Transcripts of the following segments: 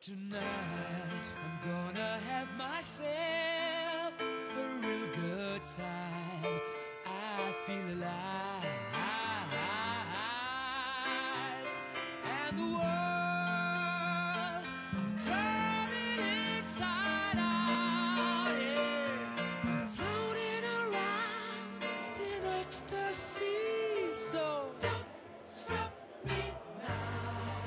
Tonight I'm gonna have myself a real good time. I feel alive, and the world I'm turning inside out. Yeah, I'm floating around in ecstasy. So don't stop me now.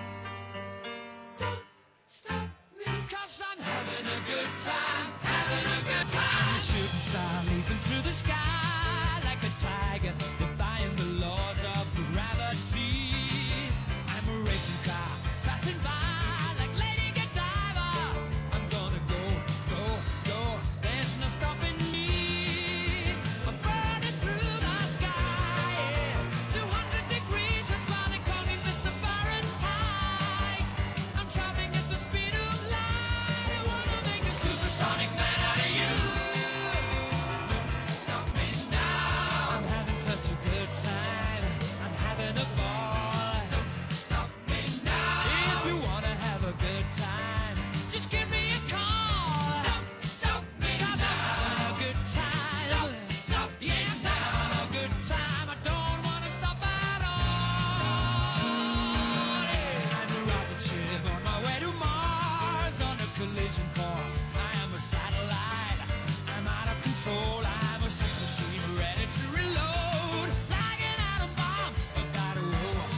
Don't stop me, 'cause I'm having a good time, having a good time. I'm a shooting star leaping through the sky like a tiger, defying the laws of gravity. I'm a racing car passing by like Lady Godiva. I'm gonna go, go, go. There's no stopping me. I'm burning through the sky, yeah. 200 degrees, that's why they call me Mr. Fahrenheit. I'm traveling at the speed of light. I wanna make a supersonic man out of you. Don't stop me now. I'm having such a good time. I'm having a ball. Don't stop me now. If you wanna have a good time, just give me a call. Don't stop me now. 'Cause I'm having a good time. Don't stop me now. Yes, I'm having a good time. I don't wanna stop at all. Yeah. I'm a rocket ship on my way to Mars on a collision course. I am a satellite. I'm out of control. I'm a sex machine ready to reload. Like an atom bomb, about to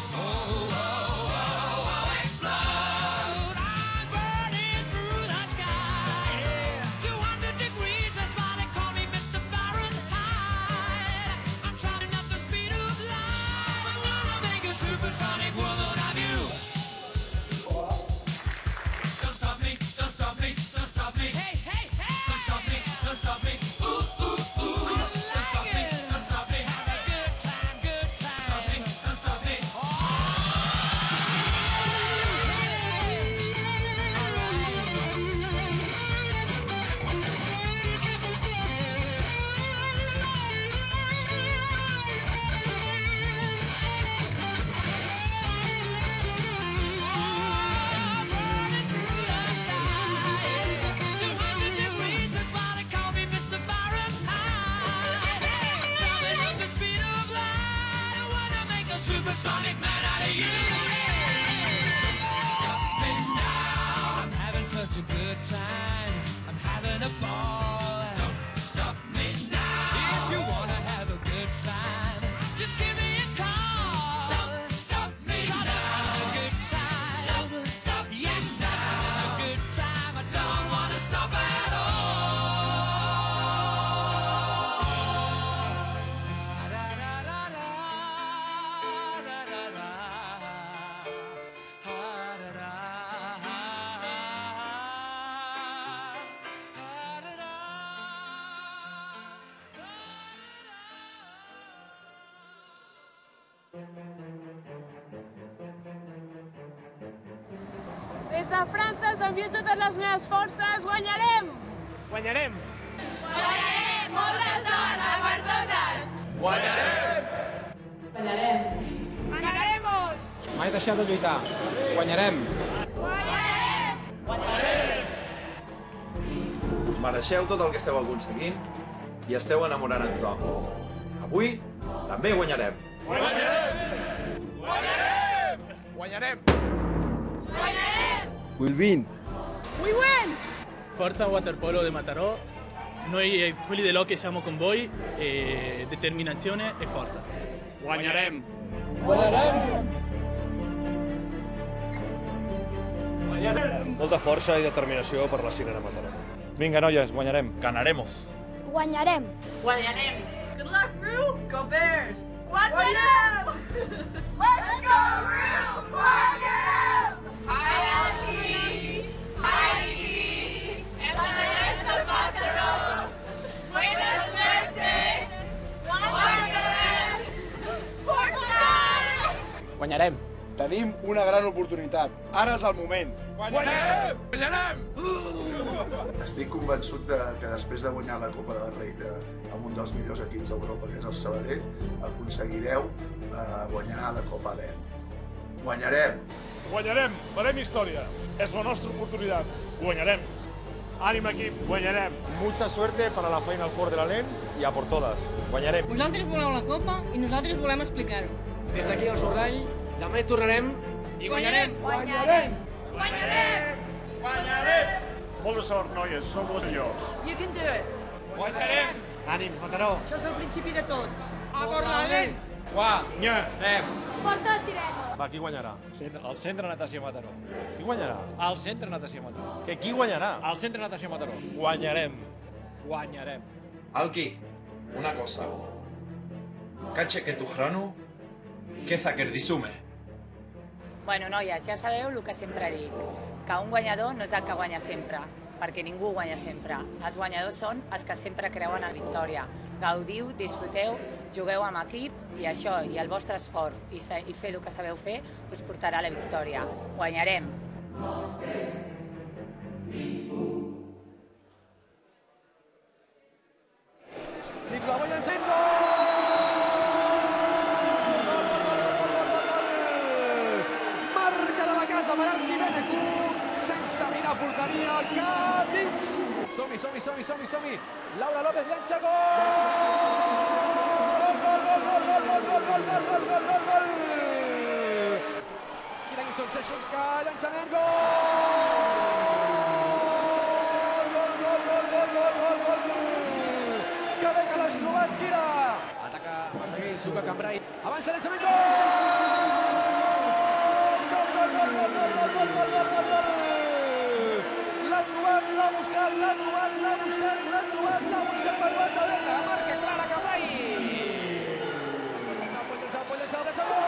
explode. I'm burning through the sky. Yeah. 200 degrees, that's why they call me Mr. Fahrenheit. I'm traveling at the speed of light. I wanna make a supersonic woman of you. Don't stop me, don't stop me, don't stop me. Hey, hey, hey! Don't stop me, don't stop me. Ooh, ooh, ooh. Don't stop me, don't stop me. Have a good time, good time. Stop me, don't stop me. Burning through the sky. 200 degrees, that's why they call me Mr. Fahrenheit. I'm traveling at the speed of light. I wanna make a supersonic man out of you. Don't stop me now. I'm having such a good time. I'm having a ball. Don't stop me now. If you wanna have a good time, just give me a call. Don't stop me now. I'm having a good time. Don't stop. Yes, I'm having a good time. I don't wanna stop at Des de França us envio totes les meves forces. Guanyarem! Guanyarem! Guanyarem! Molta sort per totes! Guanyarem! Guanyarem! Guanyaremos! Mai deixeu de lluitar. Guanyarem! Guanyarem! Us mereixeu tot el que esteu aconseguint i esteu enamorant a tothom. Avui també guanyarem. Guanyarem! Guanyarem! Guanyarem! Will win. We win! Forza Waterpolo de Matarò, noi quelli dell'Hockey siamo con voi, determinazione e forza. Guanyarem! Molta força i determinació per la Sirena Mataró. Vinga, noies, guanyarem. Ganaremos! Guanyarem! Guanyarem! Good luck, Rue! Go Bears! Guanyarem! Let's go, Rue! Guanyarem! Hi, Hi! And la Teresa Mataró! Buena suerte! Guanyarem! Portugal! Guanyarem! Tenim una gran oportunitat. Ara és el moment. Guanyarem! Guanyarem! Estic convençut que després de guanyar la Copa del Rei amb un dels millors equips d'Europa, que és el Sabadell, aconseguireu guanyar la Copa d'El. Guanyarem. Guanyarem, farem història. És la nostra oportunitat. Guanyarem. Ànim, equip, guanyarem. Mucha suerte para la Final Four de la LEN i a por todas. Guanyarem. Vosaltres voleu la copa i nosaltres volem explicar-ho. Des d'aquí al Sorrall, demà hi tornarem i guanyarem! Guanyarem! Guanyarem! Guanyarem! Molta sort, noies, som les millors. You can do it! Guanyarem! Ànims, Mataró. Això és el principi de tot. A por la LEN! Guanyarem! Força el sireno! Va, qui guanyarà? El Centre Natació Mataró. Qui guanyarà? El Centre Natació Mataró. Que qui guanyarà? El Centre Natació Mataró. Guanyarem. Guanyarem. Alki, una cosa. Cache que tu hranu, queza que erdisume. Bueno, noies, ja sabeu el que sempre dic, que un guanyador no és el que guanya sempre, perquè ningú guanya sempre. Els guanyadors són els que sempre creuen en la victòria. Gaudiu, disfruteu, jugueu amb equip i això, i el vostre esforç i fer el que sabeu fer, us portarà a la victòria. Guanyarem! Dins la boia encén, marca de la casa per Alki Benecu, sense mirar porteria, cap dins. Som-hi. Laura López llença, gol! Gol! Kira Gibson s'aixeca, llançament, gol! Que bé que l'has trobat, Kira! Ataca, va seguir, Zucca Cambrai, avança llançament, gol! L'ha buscat per banda dreta, marca clara Cambrai! Pot llançar, gol!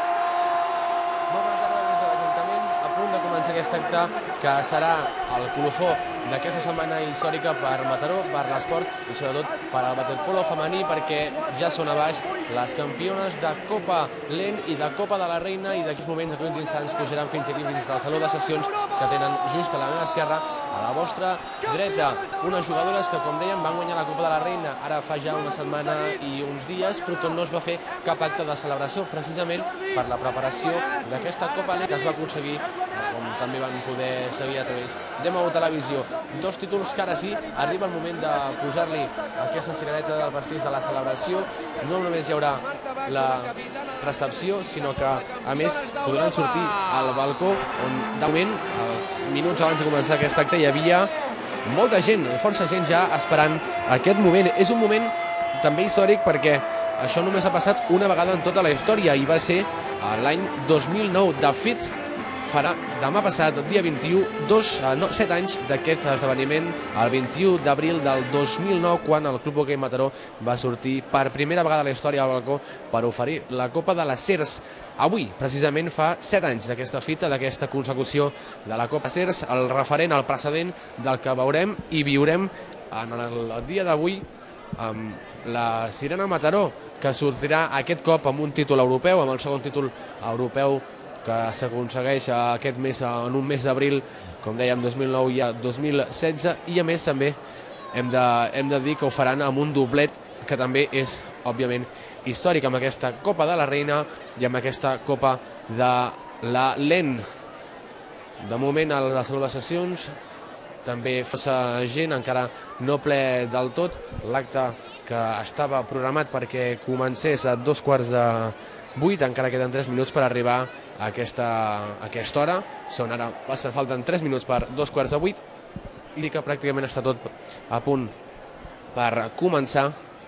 Molt bona tarda des de l'Ajuntament, a punt de començar aquest acte que serà el colofó d'aquesta setmana històrica per Mataró, per l'esport i sobretot per al waterpolo femení, perquè ja són a baix les campiones de Copa LEN i de Copa de la Reina, i d'aquests moments, d'aquests instants, pujaran fins aquí, fins al saló de sessions que tenen just a la meva esquerra, a la vostra dreta. Unes jugadores que, com dèiem, van guanyar la Copa de la Reina ara fa ja una setmana i uns dies, però que no es va fer cap acte de celebració, precisament per la preparació d'aquesta Copa LEN que es va aconseguir, com també van poder seguir a través de Mau Televisió. Dos títols que ara sí, arriba el moment de posar-li aquesta cirereta del pastís de la celebració. No només hi haurà la recepció, sinó que, a més, podran sortir al balcó on, de moment, minuts abans de començar aquest acte, hi havia molta gent, força gent ja esperant aquest moment. És un moment també històric perquè això només ha passat una vegada en tota la història i va ser l'any 2009. De fet, farà demà passat, el dia 21, 7 anys d'aquest esdeveniment, el 21 d'abril del 2009, quan el Club Hoquei Mataró va sortir per primera vegada a la història al balcó per oferir la Copa de les CERS. Avui, precisament, fa 7 anys d'aquesta fita, d'aquesta consecució de la Copa CERS, el referent, el precedent del que veurem i viurem en el dia d'avui amb la Sirena Mataró, que sortirà aquest cop amb un títol europeu, amb el segon títol europeu que s'aconsegueix aquest mes, en un mes d'abril, com dèiem, 2009 i 2016, i a més també hem de dir que ho faran amb un doblet que també és, òbviament, històric, amb aquesta Copa de la Reina i amb aquesta Copa de la LEN. De moment, a la sala de sessions, també força gent, encara no ple del tot. L'acte que estava programat perquè comencés a 7:45, encara queden 3 minuts per arribar a aquesta hora. Ara falten 3 minuts per 7:45 i que pràcticament està tot a punt per començar.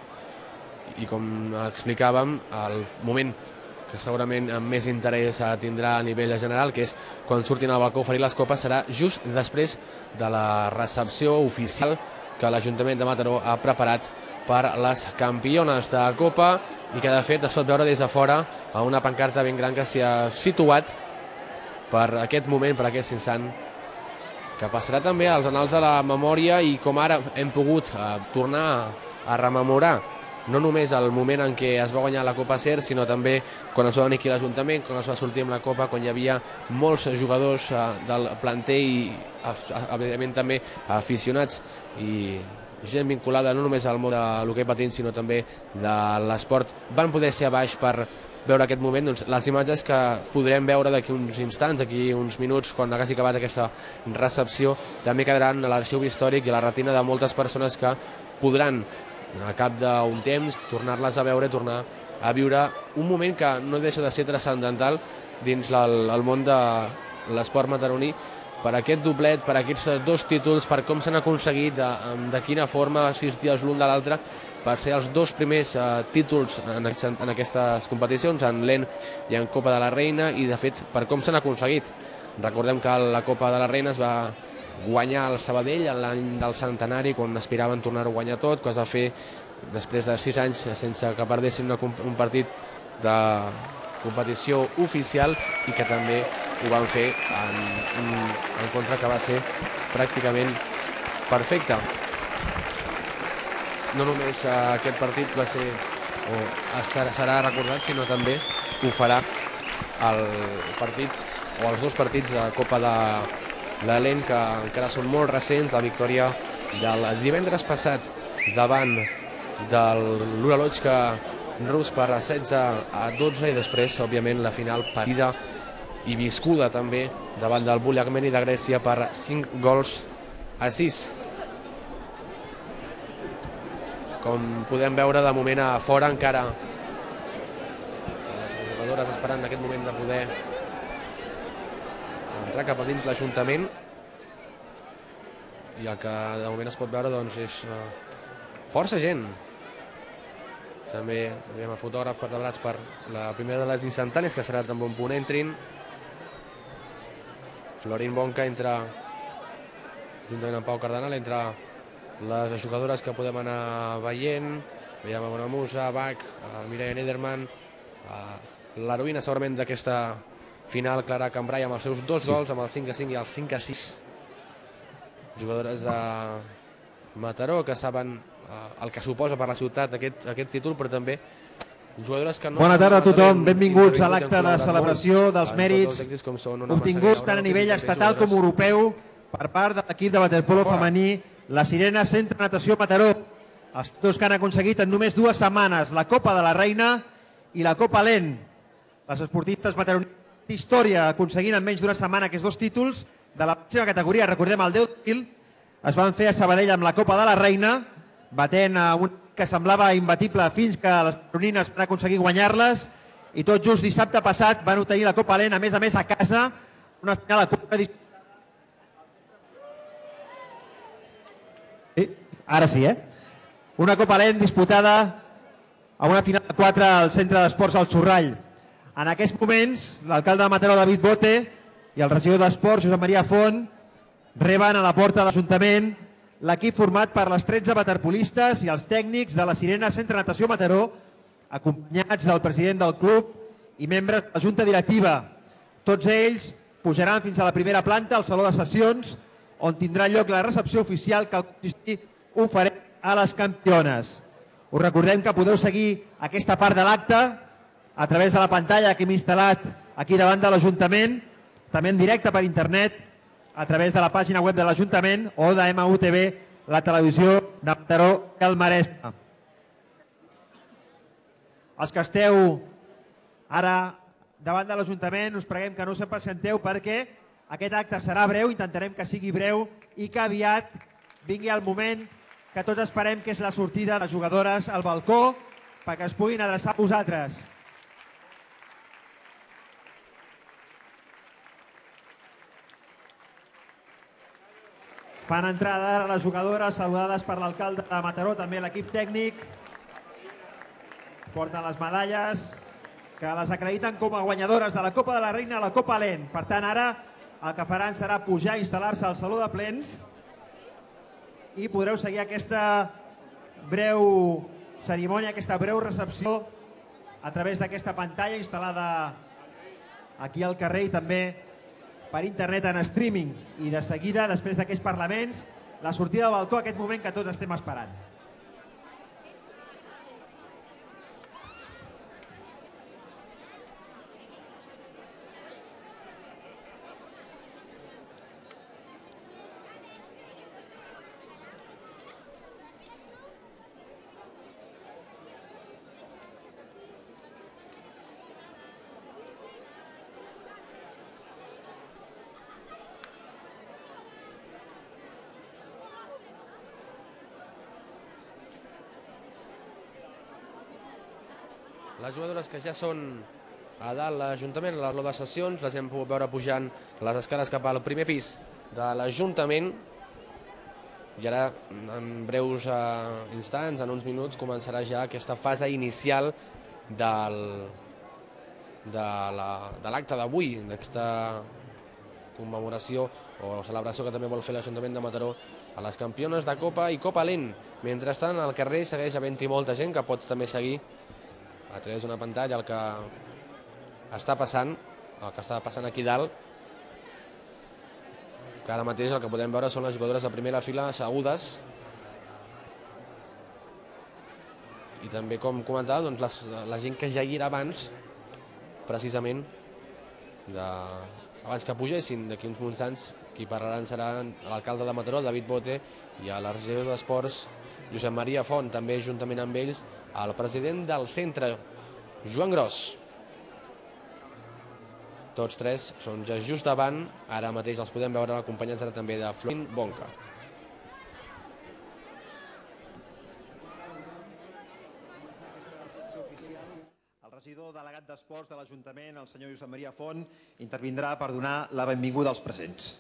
I com explicàvem, el moment que segurament amb més interès tindrà a nivell general, que és quan surtin al balcó a oferir les copes, serà just després de la recepció oficial que l'Ajuntament de Mataró ha preparat per les campiones de Copa i que, de fet, es pot veure des de fora a una pancarta ben gran que s'hi ha situat per aquest moment, per aquest instant, que passarà també als annals de la memòria. I com ara hem pogut tornar a rememorar no només el moment en què es va guanyar la Copa CERS, sinó també quan es va venir aquí a l'Ajuntament, quan es va sortir amb la Copa, quan hi havia molts jugadors del planter i, evidentment, també aficionats i gent vinculada no només al món de l'hoquei patins, sinó també de l'esport, van poder ser a baix per veure aquest moment, doncs, les imatges que podrem veure d'aquí uns instants, d'aquí uns minuts, quan hagi acabat aquesta recepció, també quedaran a l'arxiu històric i a la retina de moltes persones que podran, a cap d'un temps, tornar-les a veure, tornar a viure un moment que no deixa de ser transcendental dins el món de l'esport mataroní, per aquest doblet, per aquests 2 títols, per com s'han aconseguit, de quina forma, 6 dies l'un de l'altre, per ser els 2 primers títols en aquestes competicions, en l'EN i en Copa de la Reina, i de fet per com s'han aconseguit. Recordem que la Copa de la Reina es va guanyar el Sabadell en l'any del centenari, quan aspiraven a tornar-ho a guanyar tot, que es va fer després de 6 anys sense que perdessin un partit de competició oficial, i que també ho van fer en contra, que va ser pràcticament perfecte. No només aquest partit va ser o serà recordat, sinó també ho farà el partit o els 2 partits de Copa de l'EN, que encara són molt recents. La victòria del divendres passat davant de l'Uralochka rus per 16-12, i després, òbviament, la final parida i viscuda també davant del Buliagmeni de Grècia per 5-6. Com podem veure, de moment a fora encara les jugadores esperant en aquest moment de poder entrar cap a dins l'Ajuntament, i el que de moment es pot veure, doncs, és força gent. També veiem a fotògrafs preparats per la primera de les instantànies, que serà també un punt entrin. Florin Bonca entra juntament amb Pau Cardenal, entra les jugadores que podem anar veient. Veiem a Bonamusa, Bach, Mireia Nederman, l'heroïna segurament d'aquesta final, Clara Cambrai, amb els seus 2 gols, amb el 5-5 i el 5-6. Jugadores de Mataró, que saben el que suposa per la ciutat aquest títol, però també jugadores que no... Bona tarda a tothom, benvinguts a l'acte de celebració dels mèrits obtinguts tant a nivell estatal com europeu per part de l'equip de waterpolo femení, la Sirena Centre Natació Mataró. Els títols que han aconseguit en només 2 setmanes, la Copa de la Reina i la Copa l'EN. Les esportistes mataronines d'història aconseguint en menys d'una setmana aquests 2 títols de la màxima categoria. Recordem, el 10 d'abril es van fer a Sabadell amb la Copa de la Reina, batent a un que semblava imbatible fins que les mataronines van aconseguir guanyar-les, i tot just dissabte passat van obtenir la Copa l'EN, a més a casa, una final a Copa de... Ara sí, una Copa l'EN disputada a una final de 4 al Centre d'Esports al Xurrall. En aquests moments, l'alcalde de Mataró, David Bote, i el regidor d'Esports, Josep Maria Font, reben a la porta de l'Ajuntament l'equip format per les 13 waterpolistes i els tècnics de la Sirena Centre Natació Mataró, acompanyats del president del club i membres de la Junta Directiva. Tots ells pujaran fins a la primera planta, al Saló de Sessions, on tindrà lloc la recepció oficial que ofereix a les campiones. Us recordem que podeu seguir aquesta part de l'acte a través de la pantalla que hem instal·lat aquí davant de l'Ajuntament, també en directe per internet, a través de la pàgina web de l'Ajuntament o de MUTV, la televisió de Mataró i el Maresme. Els que esteu ara davant de l'Ajuntament, us preguem que no us impacienteu perquè aquest acte serà breu, intentarem que sigui breu i que aviat vingui el moment que tots esperem, que és la sortida de les jugadores al balcó perquè es puguin adreçar a vosaltres. Fan entrada les jugadores saludades per l'alcalde de Mataró, també l'equip tècnic. Porten les medalles que les acrediten com a guanyadores de la Copa de la Reina a la Copa l'EN. Per tant, ara el que faran serà pujar i instal·lar-se al Saló de Plens i podreu seguir aquesta breu cerimònia, aquesta breu recepció a través d'aquesta pantalla instal·lada aquí al carrer i també per internet en streaming. I de seguida, després d'aquests parlaments, la sortida del balcó, aquest moment que tots estem esperant. Les jugadores que ja són a dalt l'Ajuntament, a l'aula de sessions, les hem pogut veure pujant les escales cap al primer pis de l'Ajuntament. I ara, en breus instants, en uns minuts, començarà ja aquesta fase inicial de l'acte d'avui, d'aquesta commemoració o celebració que també vol fer l'Ajuntament de Mataró a les campiones de Copa i Copa Lent. Mentrestant, al carrer segueix havent-hi molta gent que pot també seguir a través d'una pantalla el que està passant aquí dalt, que ara mateix el que podem veure són les jugadores de primera fila assegudes. I també, com comentava, la gent que ja hi era abans, precisament, abans que pugessin, d'aquí uns instants, qui parlaran serà l'alcalde de Mataró, David Bote, i a la regidora d'Esports, Josep Maria Font, també juntament amb ells, el president del centre, Joan Gros. Tots tres són ja just davant, ara mateix els podem veure acompanyats ara també de Florin Bonca. El regidor delegat d'Esports de l'Ajuntament, el senyor Josep Maria Font, intervindrà per donar la benvinguda als presents.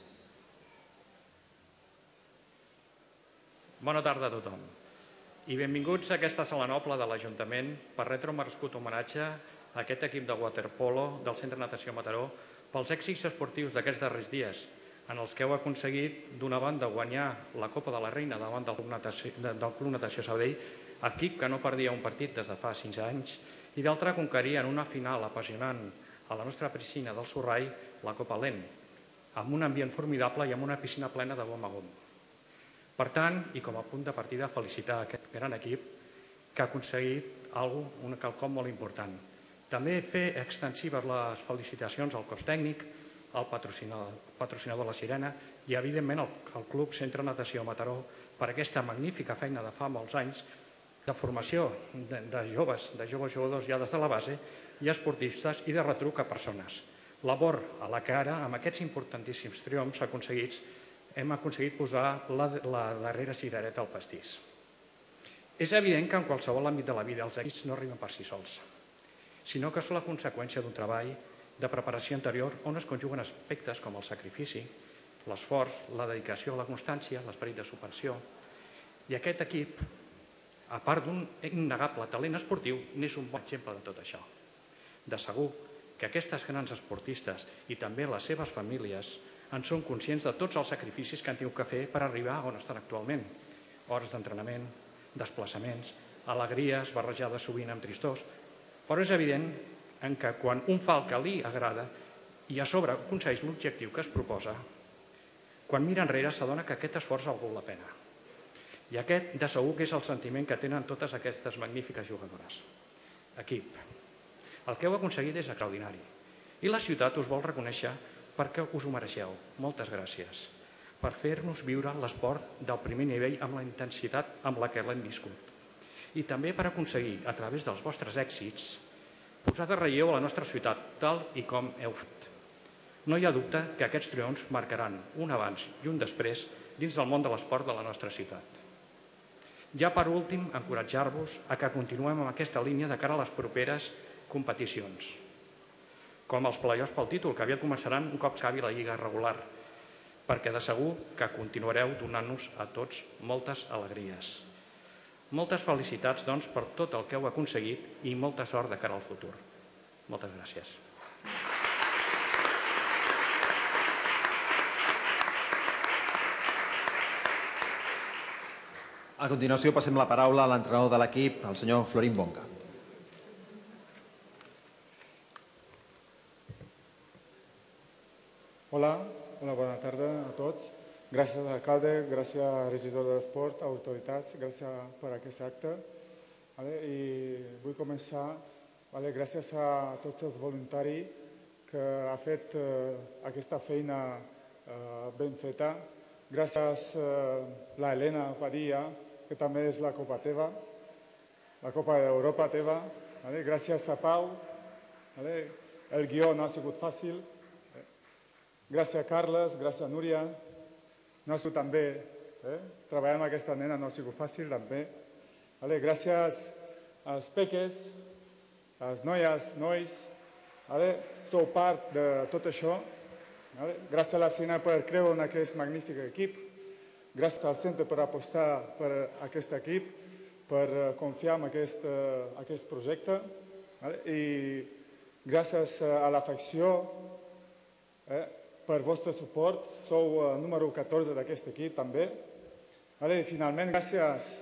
Bona tarda a tothom i benvinguts a aquesta sala noble de l'Ajuntament per retre un merescut homenatge a aquest equip de waterpolo del Centre Natació Mataró pels èxits esportius d'aquests darrers dies, en els que heu aconseguit, d'una banda, guanyar la Copa de la Reina davant del Club Natació Sabadell, equip que no perdia un partit des de fa 5 anys, i d'altra, conquerir en una final apassionant a la nostra piscina del Sorrall la Copa Lent, amb un ambient formidable i amb una piscina plena de gom a gom. Per tant, i com a punt de partida, felicitar aquest gran equip que ha aconseguit quelcom molt important. També fer extensives les felicitacions al cos tècnic, al patrocinador La Sirena i, evidentment, al Club Centre Natació Mataró per aquesta magnífica feina de fa molts anys de formació de joves jugadors ja des de la base i esportistes i de retruc a persones. Labor a la que ara, amb aquests importantíssims triomfs aconseguits, hem aconseguit posar la darrera cirereta al pastís. És evident que en qualsevol àmbit de la vida els èxits no arriben per si sols, sinó que són la conseqüència d'un treball de preparació anterior on es conjuguen aspectes com el sacrifici, l'esforç, la dedicació, la constància, l'esperit de subvenció. I aquest equip, a part d'un innegable talent esportiu, n'és un bon exemple de tot això. De segur que aquestes grans esportistes i també les seves famílies en són conscients de tots els sacrificis que han tingut que fer per arribar on estan actualment. Hores d'entrenament, desplaçaments, alegries barrejades sovint amb tristors, però és evident que quan un fa el que li agrada i a sobre aconsegueix l'objectiu que es proposa, quan mira enrere s'adona que aquest esforç ha valgut la pena. I aquest, de segur, que és el sentiment que tenen totes aquestes magnífiques jugadores. Equip, el que heu aconseguit és extraordinari i la ciutat us vol reconèixer perquè us ho mereixeu. Moltes gràcies per fer-nos viure l'esport del primer nivell amb la intensitat amb la que l'hem viscut. I també per aconseguir, a través dels vostres èxits, posar de relleu a la nostra ciutat, tal i com heu fet. No hi ha dubte que aquests triomfs marcaran un abans i un després dins del món de l'esport de la nostra ciutat. Ja per últim, encoratjar-vos a que continuem amb aquesta línia de cara a les properes competicions, com els play-offs pel títol, que aviat començaran un cop acabi la lliga regular, perquè de segur que continuareu donant-nos a tots moltes alegries. Moltes felicitats, doncs, per tot el que heu aconseguit i molta sort de cara al futur. Moltes gràcies. A continuació passem la paraula a l'entrenador de l'equip, el senyor Florin Bonca. Hola, bona tarda a tots. Gràcies, alcalde, gràcies, regidor de l'esport, autoritats, gràcies per aquest acte. I vull començar gràcies a tots els voluntaris que ha fet aquesta feina ben feta. Gràcies a l'Helena Padilla, que també és la Copa teva, la Copa d'Europa teva. Gràcies a Pau. El guió no ha sigut fàcil. Gràcies a Carles, gràcies a Núria. No ha sigut també, treballar amb aquesta nena no ha sigut fàcil també. Gràcies als peques, les noies, nois, sou part de tot això. Gràcies a la Sina per creure en aquest magnífic equip. Gràcies al centre per apostar per aquest equip, per confiar en aquest projecte. I gràcies a l'afecció per vostre suport. Sou el número 14 d'aquest equip també. I finalment, gràcies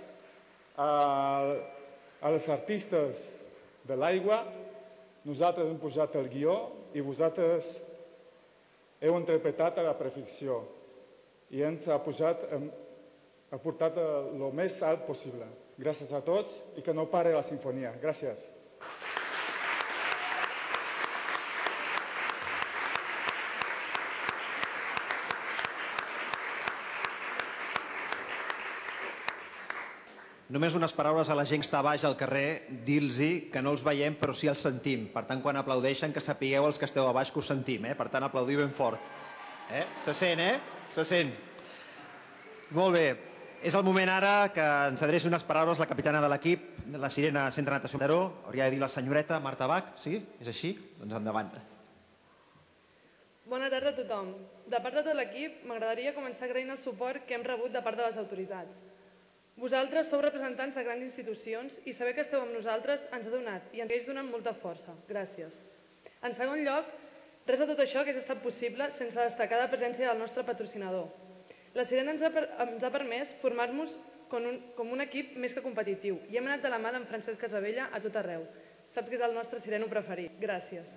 als artistes de l'aigua, nosaltres hem posat el guió i vosaltres heu interpretat a la perfecció i ens ha portat el més alt possible. Gràcies a tots i que no pare la sinfonia. Gràcies. Només unes paraules a la gent que està a baix al carrer, dir-los que no els veiem però sí els sentim. Per tant, quan aplaudeixen, que sapigueu els que esteu a baix que us sentim. Per tant, aplaudiu ben fort. Se sent, Se sent. Molt bé. És el moment ara que ens adreci unes paraules la capitana de l'equip, de la Sirena Centre Natació Mataró. Hauria de dir la senyoreta Marta Bach, sí? És així? Doncs endavant. Bona tarda a tothom. De part de tot l'equip, m'agradaria començar agraint el suport que hem rebut de part de les autoritats. Vosaltres sou representants de grans institucions i saber que esteu amb nosaltres ens ha donat i ens segueix donant molta força. Gràcies. En segon lloc, res de tot això hagués estat possible sense la destacada presència del nostre patrocinador. La Sirena ens ha permès formar-nos com un equip més que competitiu i hem anat de la mà d'en Francesc Casabella a tot arreu. Sap que és el nostre sireno preferit. Gràcies.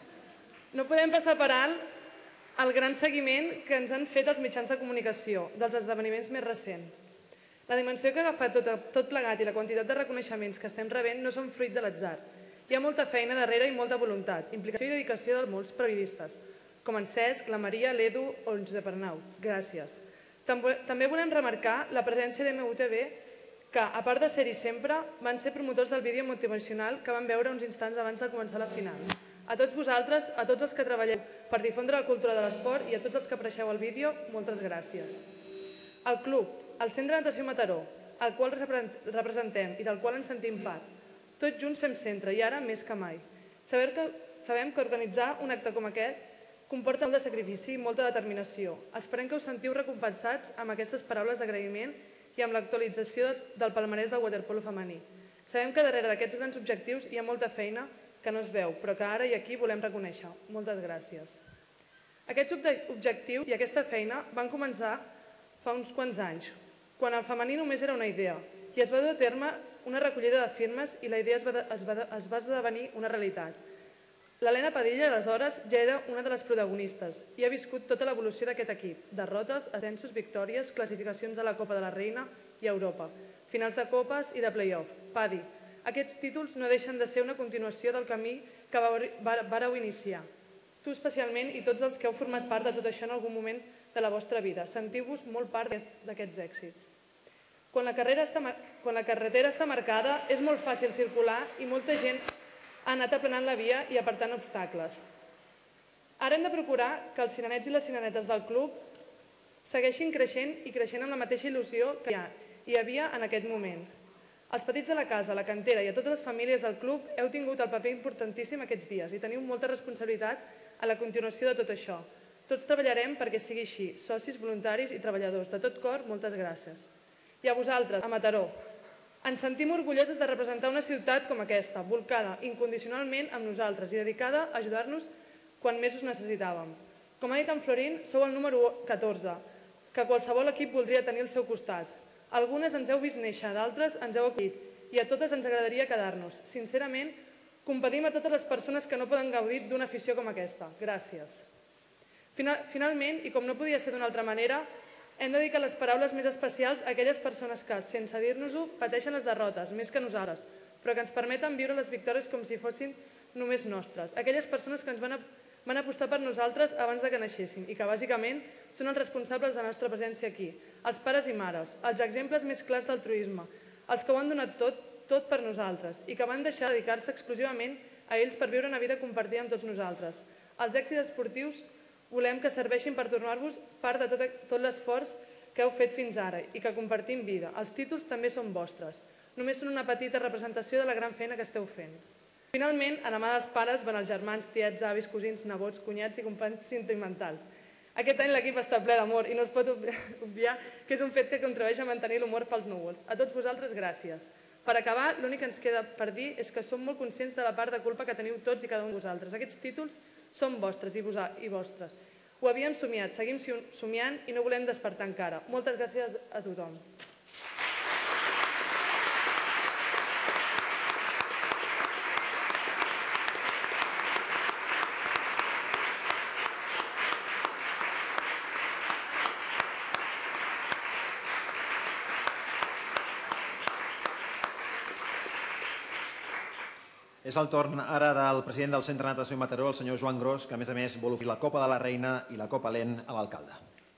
No podem passar per alt el gran seguiment que ens han fet els mitjans de comunicació dels esdeveniments més recents. La dimensió que ha agafat tot plegat i la quantitat de reconeixements que estem rebent no són fruit de l'atzar. Hi ha molta feina darrere i molta voluntat, implicació i dedicació de molts periodistes, com en Cesc, la Maria, l'Edu o en Josep Arnau. Gràcies. També volem remarcar la presència de MUTV, que, a part de ser-hi sempre, van ser promotors del vídeo motivacional que van veure uns instants abans de començar la final. A tots vosaltres, a tots els que treballeu per difondre la cultura de l'esport i a tots els que apareixeu al vídeo, moltes gràcies. El club, el Centre de Natació Mataró, el qual representem i del qual ens sentim part. Tots junts fem centre i ara més que mai. Sabem que organitzar un acte com aquest comporta molt de sacrifici i molta determinació. Esperem que us sentiu recompensats amb aquestes paraules d'agraïment i amb l'actualització del palmarès del waterpolo femení. Sabem que darrere d'aquests grans objectius hi ha molta feina que no es veu, però que ara i aquí volem reconèixer. Moltes gràcies. Aquests objectius i aquesta feina van començar fa uns quants anys, quan el femení només era una idea i es va dur a terme una recollida de firmes i la idea es va esdevenir una realitat. L'Helena Padilla, aleshores, ja era una de les protagonistes i ha viscut tota l'evolució d'aquest equip, derrotes, ascensos, victòries, classificacions a la Copa de la Reina i a Europa, finals de copes i de play-off. Padi, aquests títols no deixen de ser una continuació del camí que vareu iniciar. Tu especialment i tots els que heu format part de tot això en algun moment de la vostra vida. Sentiu-vos molt part d'aquests èxits. Quan la carretera està marcada, és molt fàcil circular i molta gent ha anat aplanant la via i apartant obstacles. Ara hem de procurar que els sirenets i les sirenetes del club segueixin creixent i creixent amb la mateixa il·lusió que hi havia en aquest moment. Els petits de la casa, la cantera i a totes les famílies del club heu tingut el paper importantíssim aquests dies i teniu molta responsabilitat a la continuació de tot això. Tots treballarem perquè sigui així, socis, voluntaris i treballadors. De tot cor, moltes gràcies. I a vosaltres, a Mataró, ens sentim orgulloses de representar una ciutat com aquesta, volcada incondicionalment amb nosaltres i dedicada a ajudar-nos quan més us necessitàvem. Com ha dit en Florín, sou el número 14, que qualsevol equip voldria tenir al seu costat. Algunes ens heu vist néixer, d'altres ens heu acollit i a totes ens agradaria quedar-nos. Sincerament, compadim a totes les persones que no poden gaudir d'una afició com aquesta. Gràcies. Finalment, i com no podia ser d'una altra manera, hem dedicat les paraules més especials a aquelles persones que, sense dir-nos-ho, pateixen les derrotes, més que nosaltres, però que ens permeten viure les victòries com si fossin només nostres. Aquelles persones que ens van apostar per nosaltres abans que naixéssim i que, bàsicament, són els responsables de la nostra presència aquí, els pares i mares, els exemples més clars d'altruisme, els que ho han donat tot per nosaltres i que van deixar de dedicar-se exclusivament a ells per viure una vida compartida amb tots nosaltres. Els èxits esportius volem que serveixin per tornar-vos part de tot l'esforç que heu fet fins ara i que compartim vida. Els títols també són vostres. Només són una petita representació de la gran feina que esteu fent. Finalment, a la mà dels pares van els germans, tiets, avis, cosins, nebots, cunyats i companys sentimentals. Aquest any l'equip està ple d'amor i no es pot obviar que és un fet que contribueix a mantenir l'humor pels núvols. A tots vosaltres, gràcies. Per acabar, l'únic que ens queda per dir és que som molt conscients de la part de culpa que teniu tots i cada un de vosaltres. Aquests títols són vostres i vostres. Ho havíem somiat, seguim somiant i no volem despertar encara. Moltes gràcies a tothom. És el torn ara del president del Centre de Natació Mataró, el senyor Joan Gros, que a més vol oferir la Copa de la Reina i la Copa Len a l'alcalde.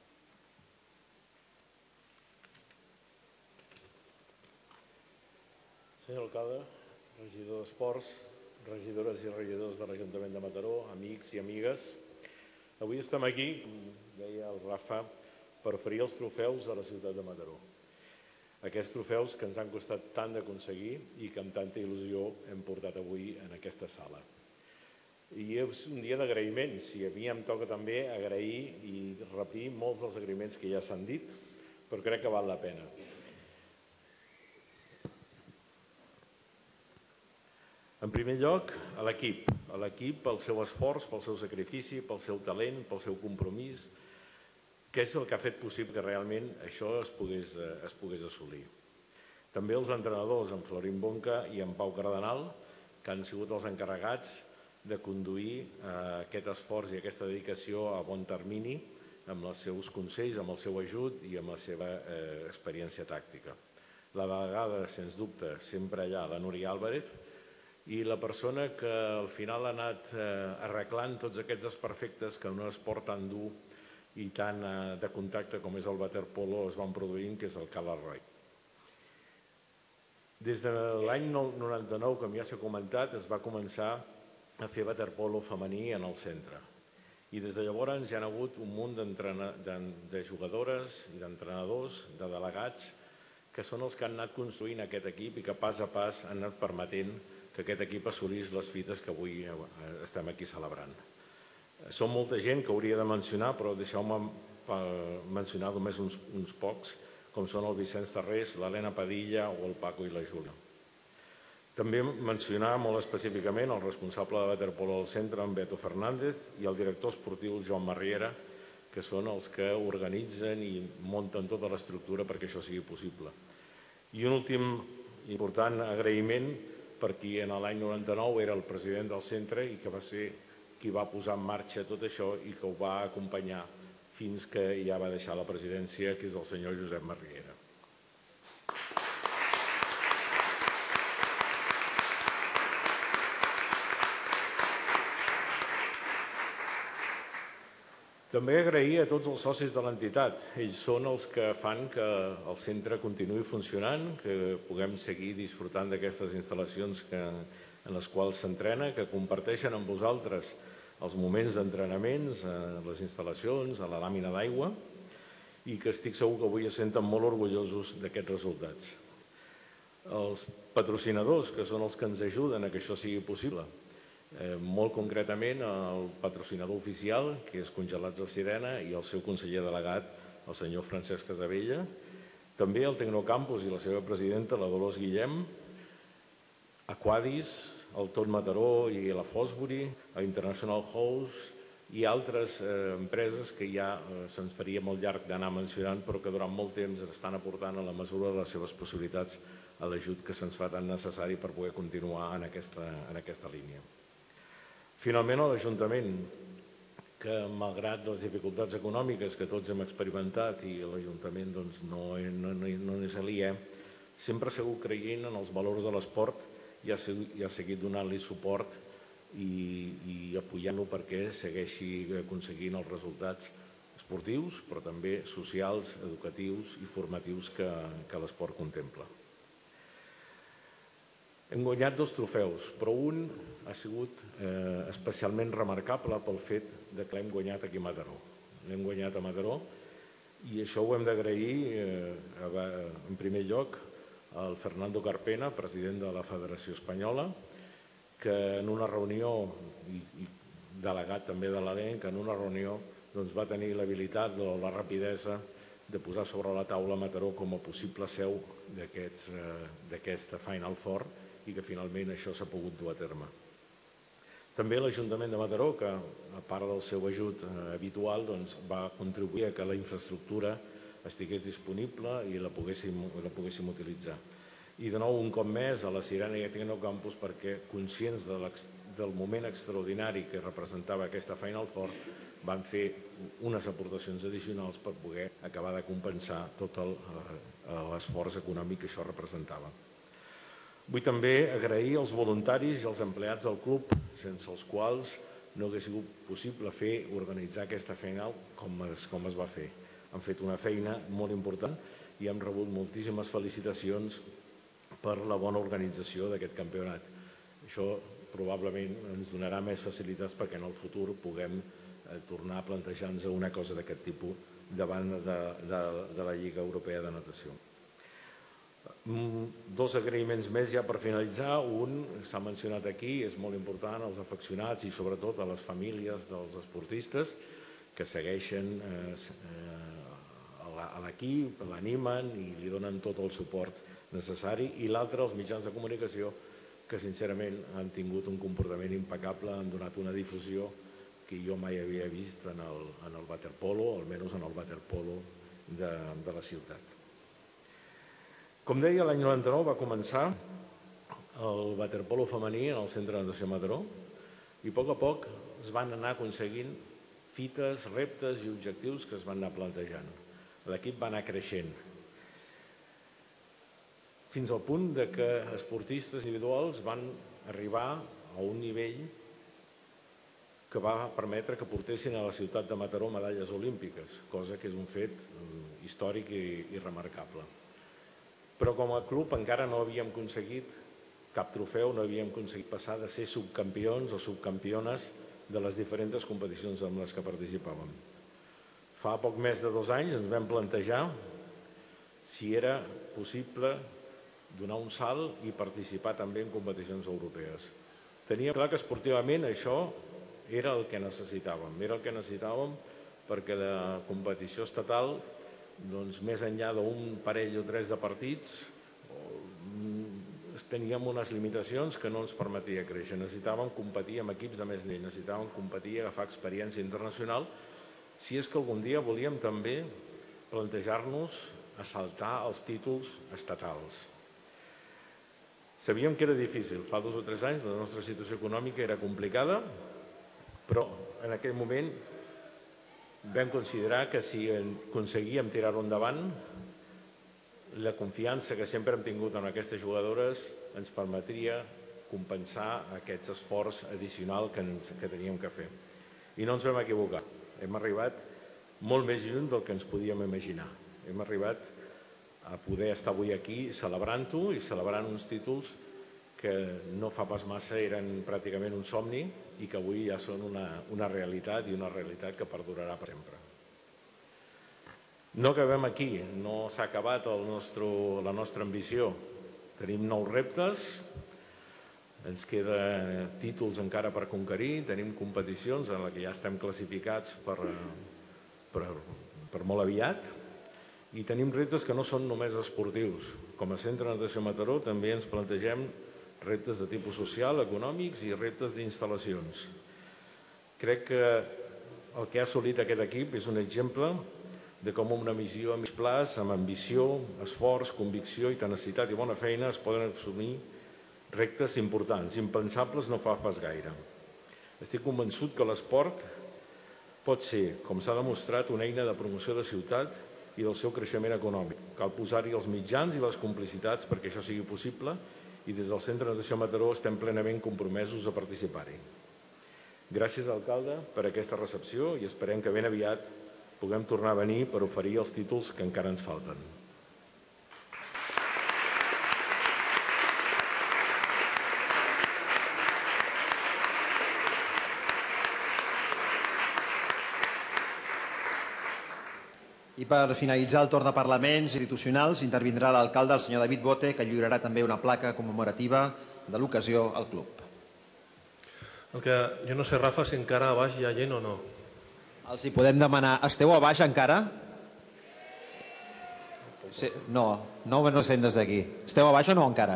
Senyor alcalde, regidor d'Esports, regidores i regidors de l'Ajuntament de Mataró, amics i amigues, avui estem aquí, com deia el Rafa, per oferir els trofeus a la ciutat de Mataró. Aquests trofeus que ens han costat tant d'aconseguir i que amb tanta il·lusió hem portat avui en aquesta sala. I és un dia d'agraïments i a mi em toca també agrair i repetir molts dels agraïments que ja s'han dit, però crec que val la pena. En primer lloc, a l'equip pel seu esforç, pel seu sacrifici, pel seu talent, pel seu compromís, que és el que ha fet possible que realment això es pogués assolir. També els entrenadors, en Florín Bonca i en Pau Cardenal, que han sigut els encarregats de conduir aquest esforç i aquesta dedicació a bon termini amb els seus consells, amb el seu ajut i amb la seva experiència tàctica. La delegada, sens dubte, sempre allà, la Núria Álvarez, i la persona que al final ha anat arreglant tots aquests desperfectes que en un esport tan dur i tant de contacte com és el waterpolo es van produint, que és el Carles Roy. Des de l'any 99, com ja s'ha comentat, es va començar a fer waterpolo femení en el centre. I des de llavors hi ha hagut un munt de jugadores i d'entrenadors, de delegats, que són els que han anat construint aquest equip i que pas a pas han anat permetent que aquest equip assolís les fites que avui estem aquí celebrant. Són molta gent que hauria de mencionar, però deixeu-me mencionar només uns pocs, com són el Vicenç Tarrés, l'Helena Padilla o el Paco i la Júlia. També mencionar molt específicament el responsable de waterpolo del centre, en Beto Fernández, i el director esportiu, Joan Marriera, que són els que organitzen i munten tota l'estructura perquè això sigui possible. I un últim important agraïment per qui en l'any 99 era el president del centre i que va ser qui va posar en marxa tot això i que ho va acompanyar fins que ja va deixar la presidència, que és el senyor Josep Marriera. També agrair a tots els socis de l'entitat. Ells són els que fan que el centre continuï funcionant, que puguem seguir disfrutant d'aquestes instal·lacions en les quals s'entrena, que comparteixen amb vosaltres els moments d'entrenaments, les instal·lacions, a la làmina d'aigua, i que estic segur que avui es senten molt orgullosos d'aquests resultats. Els patrocinadors, que són els que ens ajuden a que això sigui possible, molt concretament el patrocinador oficial, que és Congelats de Sirena, i el seu conseller delegat, el senyor Francesc Casabella, també el Tecnocampus i la seva presidenta, la Dolors Guillem, Aquadis, el Tot Mataró i la Fosbury, l'International House i altres empreses que ja se'ns faria molt llarg d'anar mencionant, però que durant molt temps estan aportant a la mesura de les seves possibilitats a l'ajut que se'ns fa tan necessari per poder continuar en aquesta línia. Finalment, a l'Ajuntament, que malgrat les dificultats econòmiques que tots hem experimentat i l'Ajuntament no és aliè, sempre ha sigut creient en els valors de l'esport i ha seguit donant-li suport i apoyant-lo perquè segueixi aconseguint els resultats esportius, però també socials, educatius i formatius que l'esport contempla. Hem guanyat 2 trofeus, però un ha sigut especialment remarcable pel fet que l'hem guanyat aquí a Mataró. L'hem guanyat a Mataró i això ho hem d'agrair en primer lloc al Fernando Carpena, president de la Federació Espanyola, que en una reunió, i delegat també de l'ALEN, que en una reunió va tenir l'habilitat o la rapidesa de posar sobre la taula Mataró com a possible seu d'aquesta Final Four i que finalment això s'ha pogut dur a terme. També l'Ajuntament de Mataró, que a part del seu ajut habitual, va contribuir a que la infraestructura estigués disponible i la poguéssim utilitzar. I de nou, un cop més, a la Sirena i a Tecnocampus, perquè conscients del moment extraordinari que representava aquesta Final Four, van fer unes aportacions addicionals per poder acabar de compensar tot l'esforç econòmic que això representava. Vull també agrair als voluntaris i als empleats del club, sense els quals no hauria sigut possible organitzar aquesta final com es va fer. Han fet una feina molt important i hem rebut moltíssimes felicitacions per la bona organització d'aquest campionat. Això probablement ens donarà més facilitats perquè en el futur puguem tornar a plantejar-nos una cosa d'aquest tipus davant de la Lliga Europea de Natació. Dos agraïments més ja per finalitzar. Un, s'ha mencionat aquí, és molt important, als afeccionats i sobretot a les famílies dels esportistes que segueixen a l'equip, l'animen i li donen tot el suport necessari. I l'altre, els mitjans de comunicació, que sincerament han tingut un comportament impecable, han donat una difusió que jo mai havia vist en el waterpolo, almenys en el waterpolo de la ciutat. Com deia, l'any 99 va començar el waterpolo femení en el Centre de Natació Mataró i a poc es van anar aconseguint fites, reptes i objectius que es van anar plantejant. L'equip va anar creixent fins al punt que esportistes individuals van arribar a un nivell que va permetre que portessin a la ciutat de Mataró medalles olímpiques, cosa que és un fet històric i remarcable. Però com a club encara no havíem aconseguit cap trofeu, no havíem aconseguit passar de ser subcampions o subcampiones de les diferents competicions en les que participàvem. Fa poc més de 2 anys ens vam plantejar si era possible donar un salt i participar també en competicions europees. Teníem clar que esportivament això era el que necessitàvem. Era el que necessitàvem perquè la competició estatal, més enllà d'un parell o 3 de partits, teníem unes limitacions que no ens permetia créixer. Necessitàvem competir amb equips de més nivell, necessitàvem competir i agafar experiència internacional si és que algun dia volíem també plantejar-nos assaltar els títols estatals. Sabíem que era difícil. Fa 2 o 3 anys la nostra situació econòmica era complicada, però en aquell moment vam considerar que si aconseguíem tirar-ho endavant, la confiança que sempre hem tingut en aquestes jugadores ens permetria compensar aquest esforç addicional que teníem que fer. I no ens vam equivocar. Hem arribat molt més lluny del que ens podíem imaginar. Hem arribat a poder estar avui aquí celebrant-ho i celebrant uns títols que no fa pas massa eren pràcticament un somni i que avui ja són una realitat i una realitat que perdurarà per sempre. No acabem aquí, no s'ha acabat la nostra ambició. Tenim nous reptes, ens queden títols encara per conquerir, tenim competicions en les que ja estem classificats per molt aviat i tenim reptes que no són només esportius. Com a Centre de Natació Mataró també ens plantegem reptes de tipus social, econòmics i reptes d'instal·lacions. Crec que el que ha assolit aquest equip és un exemple de com una missió a mig plaç, amb ambició, esforç, convicció i tenacitat i bona feina es poden assumir reptes importants, impensables no fa pas gaire. Estic convençut que l'esport pot ser, com s'ha demostrat, una eina de promoció de ciutat i del seu creixement econòmic. Cal posar-hi els mitjans i les complicitats perquè això sigui possible i des del Centre de Natació Mataró estem plenament compromesos a participar-hi. Gràcies, alcalde, per aquesta recepció i esperem que ben aviat puguem tornar a venir per oferir els títols que encara ens falten. I per finalitzar el torn de parlaments institucionals intervindrà l'alcalde, el senyor David Bote, que lliurarà també una placa commemorativa de l'ocasió al club. El que jo no sé, Rafa, si encara a baix hi ha gent o no. Els hi podem demanar, esteu a baix encara? No sent des d'aquí. Esteu a baix o no encara?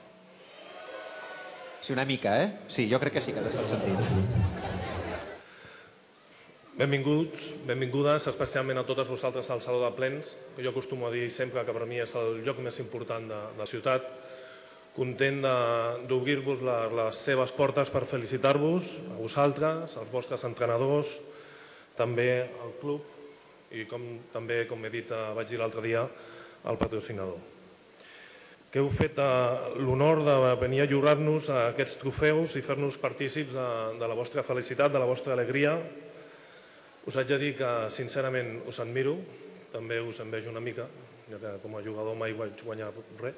Sí, una mica, eh? Sí, jo crec que sí que t'estàs sentint. Benvinguts, benvingudes, especialment a totes vosaltres al Saló de Plens, que jo acostumo a dir sempre que per mi és el lloc més important de la ciutat. Content d'obrir-vos les seves portes per felicitar-vos, a vosaltres, als vostres entrenadors, també al club i també, com he dit, vaig dir l'altre dia, al patrocinador. Que heu fet l'honor de venir a lliurar-nos aquests trofeus i fer-nos partícips de la vostra felicitat, de la vostra alegria. Us haig de dir que, sincerament, us admiro, també us envejo una mica, ja que com a jugador mai vaig guanyar res.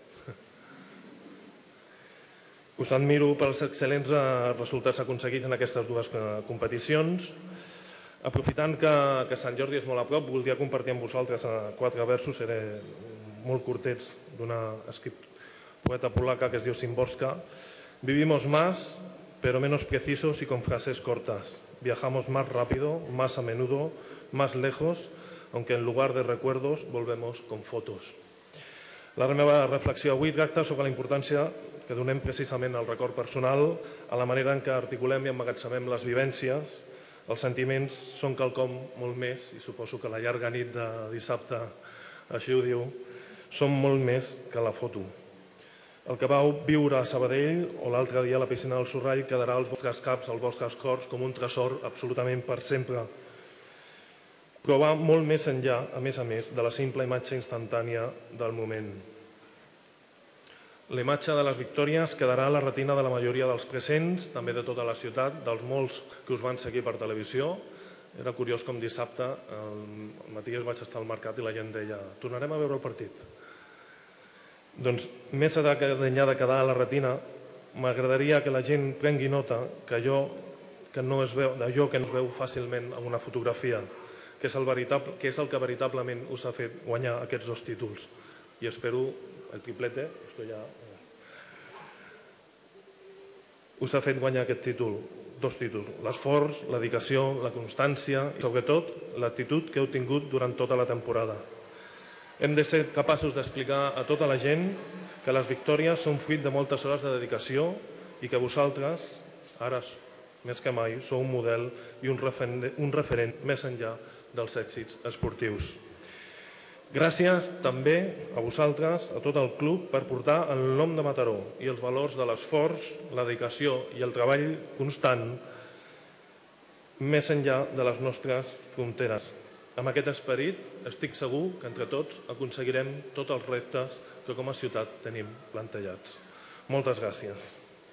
Us admiro pels excel·lents resultats aconseguits en aquestes dues competicions. Aprofitant que Sant Jordi és molt a prop, voldria compartir amb vosaltres 4 versos, seré molt curtets, d'una poeta polaca que es diu Szymborska. Vivimos más, pero menos precisos y con frases cortas. Viajamos más rápido, más a menudo, más lejos, aunque en lugar de recuerdos volvemos con fotos. La meva reflexió avui tracta sobre la importància que donem precisament al record personal, a la manera en què articulem i emmagatzemem les vivències. Els sentiments són quelcom molt més, i suposo que la llarga nit de dissabte així ho diu, són molt més que la foto. El que vau viure a Sabadell o l'altre dia a la piscina del Sorrall quedarà als vostres caps, als vostres cors, com un tresor absolutament per sempre. Però va molt més enllà, a més, de la simple imatge instantània del moment. La imatge de les victòries quedarà a la retina de la majoria dels presents, també de tota la ciutat, dels molts que us van seguir per televisió. Era curiós com dissabte, al matí vaig estar al mercat i la gent deia «Tornarem a veure el partit». Doncs, més enllà de quedar a la retina, m'agradaria que la gent prengui nota que allò que no es veu fàcilment en una fotografia, que és el que veritablement us ha fet guanyar aquests 2 títols. I espero, el triplete, us ha fet guanyar aquest títol, 2 títols, l'esforç, la dedicació, la constància i sobretot l'actitud que heu tingut durant tota la temporada. Hem de ser capaços d'explicar a tota la gent que les victòries són fruit de moltes hores de dedicació i que vosaltres, ara més que mai, sou un model i un referent més enllà dels èxits esportius. Gràcies també a vosaltres, a tot el club, per portar el nom de Mataró i els valors de l'esforç, la dedicació i el treball constant més enllà de les nostres fronteres. Amb aquest esperit estic segur que entre tots aconseguirem tots els reptes que com a ciutat tenim plantejats. Moltes gràcies.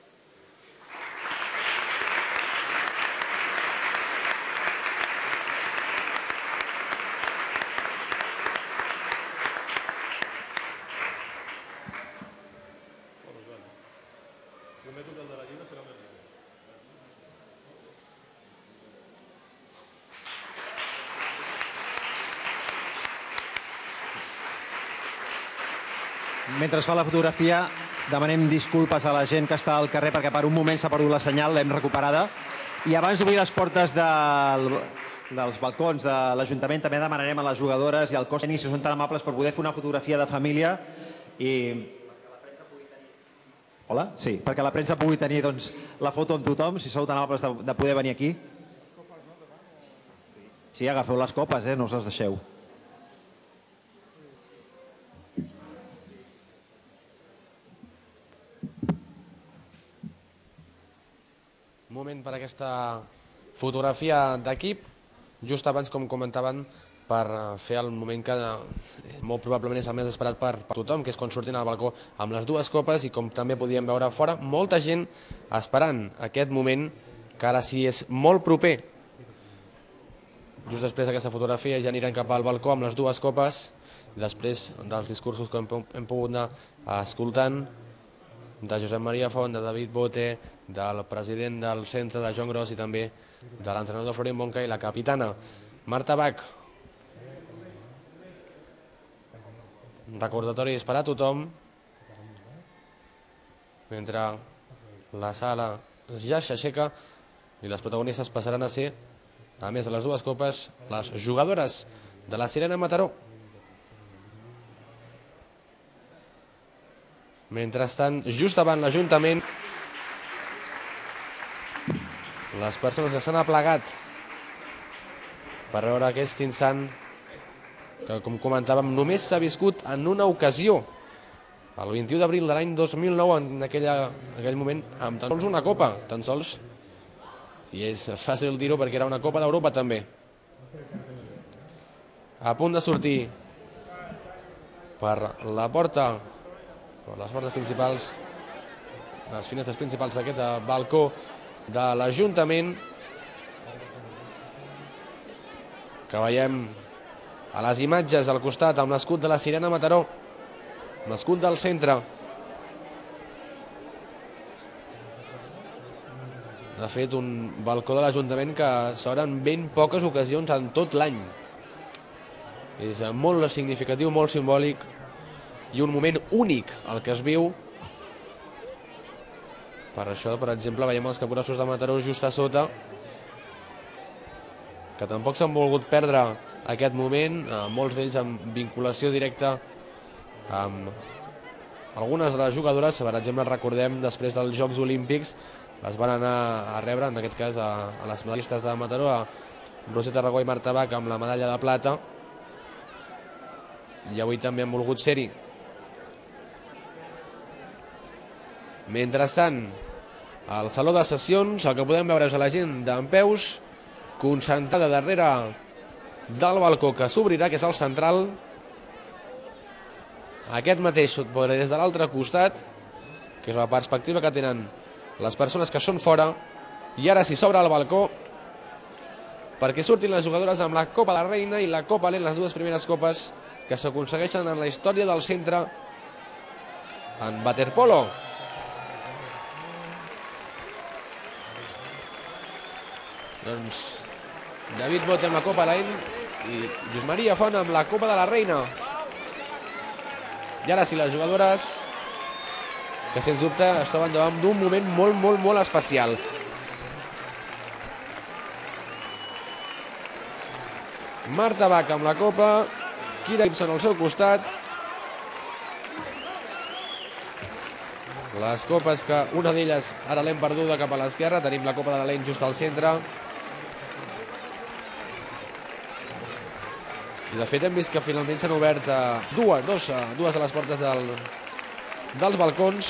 Mentre es fa la fotografia, demanem disculpes a la gent que està al carrer perquè per un moment s'ha perdut la senyal, l'hem recuperada. I abans d'obrir les portes dels balcons de l'Ajuntament, també demanarem a les jugadores i al cos tècnic si són tan amables per poder fer una fotografia de família i... Hola? Sí, perquè la premsa pugui tenir la foto amb tothom, si sou tan amables de poder venir aquí. Sí, agafeu les copes, no us les deixeu. Un moment per aquesta fotografia d'equip, just abans, com comentaven, per fer el moment que molt probablement és el més esperat per tothom, que és quan surtin al balcó amb les 2 copes i com també podíem veure fora, molta gent esperant aquest moment que ara sí és molt proper. Just després d'aquesta fotografia ja anirem cap al balcó amb les 2 copes i després dels discursos que hem pogut anar escoltant de Josep Maria Font, de David Bote, del president del centre, de Joan Gros, i també de l'entrenador Florin Bonca i la capitana Marta Bach. Un recordatori per a tothom, mentre la sala ja s'aixeca i les protagonistes passaran a ser, a més de les dues copes, les jugadores de la Sirena Mataró. Mentrestant, just davant l'Ajuntament, les persones que s'han aplegat per veure aquest instant que, com comentàvem, només s'ha viscut en una ocasió, el 21 d'abril de l'any 2009, en aquell moment, amb tan sols una copa, tan sols, i és fàcil dir-ho perquè era una Copa d'Europa també. A punt de sortir per la porta, les portes principals, les finestres principals d'aquest balcó de l'Ajuntament, que veiem a les imatges al costat amb l'escut de la Sirena Mataró, l'escut del centre. De fet, un balcó de l'Ajuntament que s'obre en ben poques ocasions en tot l'any. És molt significatiu, molt simbòlic i un moment únic el que es viu. Per això, per exemple, veiem els capgrossos de Mataró just a sota, que tampoc s'han volgut perdre aquest moment, molts d'ells amb vinculació directa amb algunes de les jugadores. Per exemple, recordem, després dels Jocs Olímpics, les van anar a rebre, en aquest cas a les medallistes de Mataró, a Roser Tarragó i Marta Bach, amb la medalla de plata, i avui també han volgut ser-hi. Mentrestant, al saló de sessions, el que podem veure és a la gent dempeus, concentrada darrere del balcó que s'obrirà, que és el central. Aquest mateix des de l'altre costat, que és la perspectiva que tenen les persones que són fora, i ara s'hi s'obre el balcó perquè surtin les jugadores amb la Copa de la Reina i la Copa Lent, les dues primeres copes que s'aconsegueixen en la història del centre en waterpolo. Doncs David Bote amb la Copa Lent i Lluís Maria Font amb la Copa de la Reina. I ara sí, les jugadores que sens dubte es troben davant d'un moment molt especial. Marta Bach amb la copa, Kira Gibson al seu costat. Les copes que una d'elles ara l'hem perduda cap a l'esquerra, tenim la Copa de la Lent just al centre. I de fet hem vist que finalment s'han obert dues de les portes dels balcons.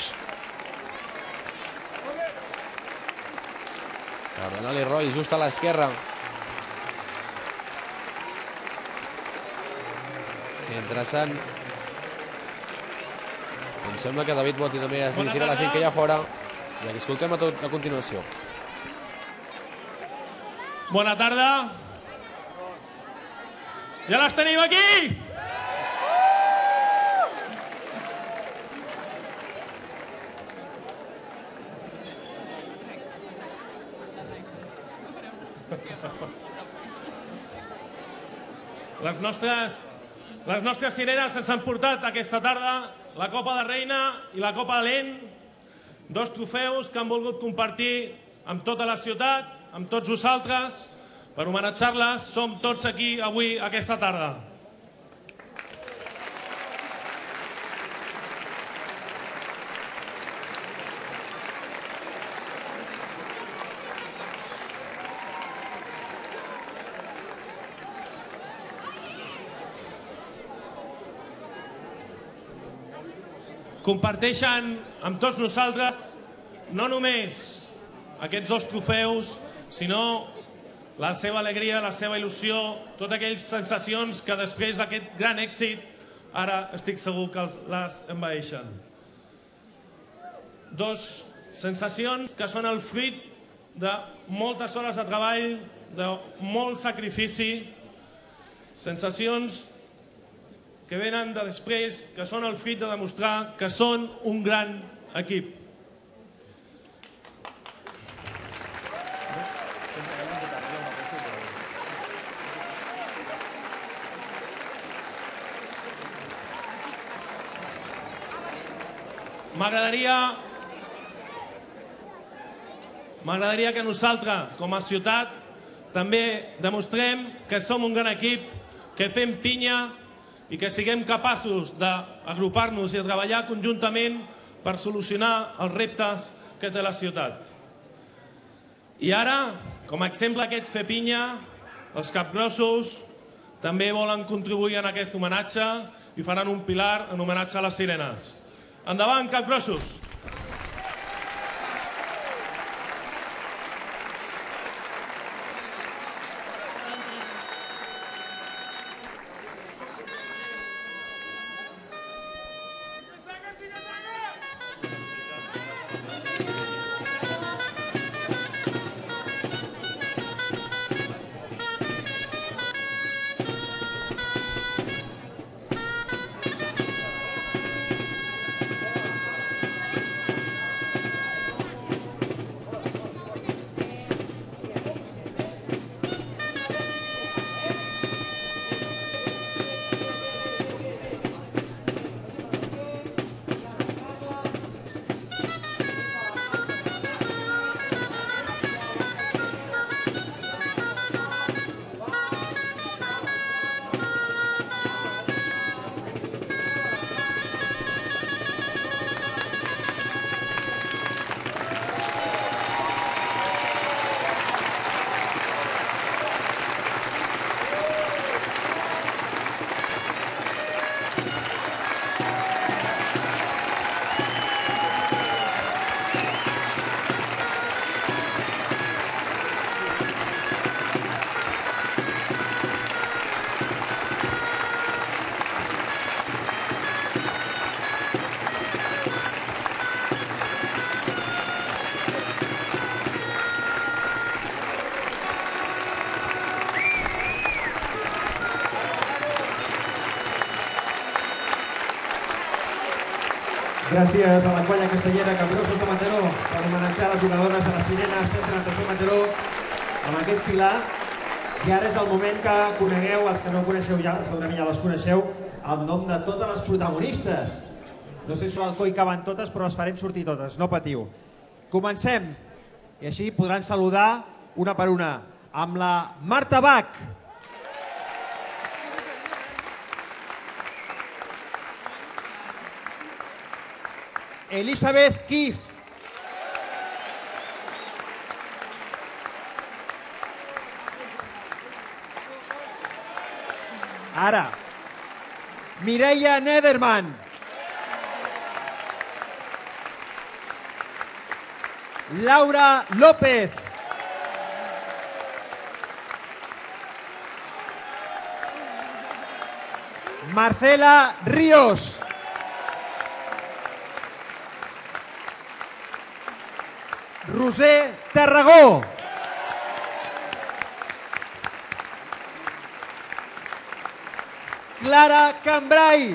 Cardenal i Roy just a l'esquerra. Interessant. Em sembla que David Bote també es dirigirà a la gent que hi ha fora. I aquí escoltem a continuació. Bona tarda. Ja les tenim aquí! Les nostres sirenes ens han portat aquesta tarda la Copa de Reina i la Copa de Lent, dos trofeus que han volgut compartir amb tota la ciutat, amb tots vosaltres. Per homenatjar-les som tots aquí avui, aquesta tarda. Comparteixen amb tots nosaltres no només aquests dos trofeus, sinó la seva alegria, la seva il·lusió, totes aquelles sensacions que després d'aquest gran èxit ara estic segur que les envaeixen. Dos sensacions que són el fruit de moltes hores de treball, de molt sacrifici, sensacions que venen de després, que són el fruit de demostrar que són un gran equip. m'agradaria que nosaltres, com a ciutat, també demostrem que som un gran equip, que fem pinya i que siguem capaços d'agrupar-nos i treballar conjuntament per solucionar els reptes que té la ciutat. I ara, com a exemple d'aquest fer pinya, els capgrossos també volen contribuir en aquest homenatge i faran un pilar en homenatge a les sirenes. Endavant, capgrossos! Gràcies a la colla castellera Capgrossos de Mataró per homenatjar les jugadores de les Sirenes Centre Natació Mataró amb aquest pilar. I ara és el moment que conegueu, els que no coneixeu ja, segurament ja les coneixeu, el nom de totes les protagonistes. No sé si al coi caben totes, però les farem sortir totes, no patiu. Comencem, i així podran saludar una per una, amb la Marta Bach. Elisabeth Kif. Ara, Mireia Nederman. Laura López. Marcela Ríos. Roser Tarragó. Clara Cambrai.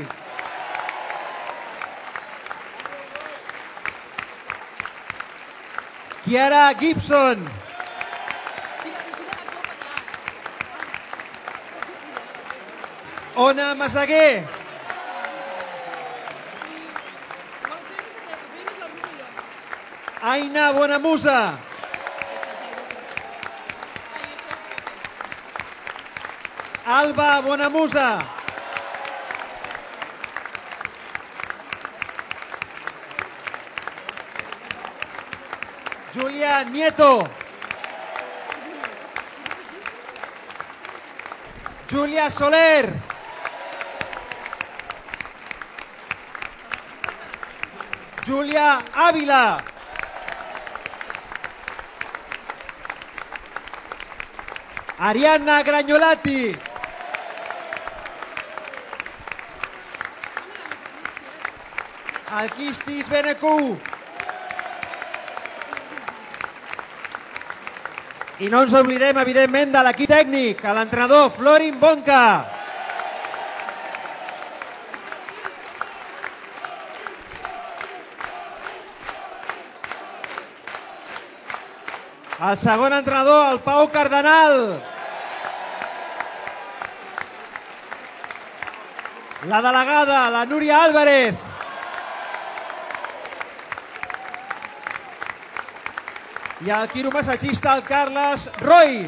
Chiara Gibson. Ona Massaguer. Aina Bonamusa. Alba Bonamusa. Julia Nieto. Julia Soler. Julia Ávila. Arianna Gragnolati. Alquistis Benecú. I no ens oblidem, evidentment, de l'equip tècnic, a l'entrenador Florin Bonca. El segon entrenador, el Pau Cardenal. La delegada, la Núria Álvarez. i el quiromassatgista, el Carles Roy.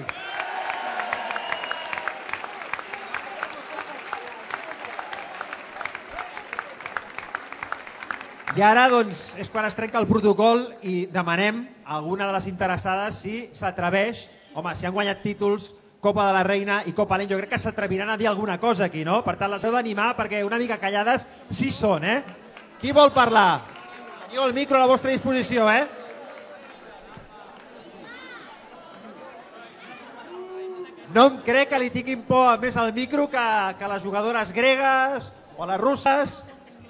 I ara, doncs, és quan es trenca el protocol i demanem a alguna de les interessades si s'atreveix, home, si han guanyat títols, Copa de la Reina i Copa Lent, jo crec que s'atreviran a dir alguna cosa aquí, no? Per tant, les heu d'animar perquè una mica callades sí són, eh? Qui vol parlar? Teniu el micro a la vostra disposició, eh? No em crec que li tinguin por més al micro que a les jugadores gregues o a les russes.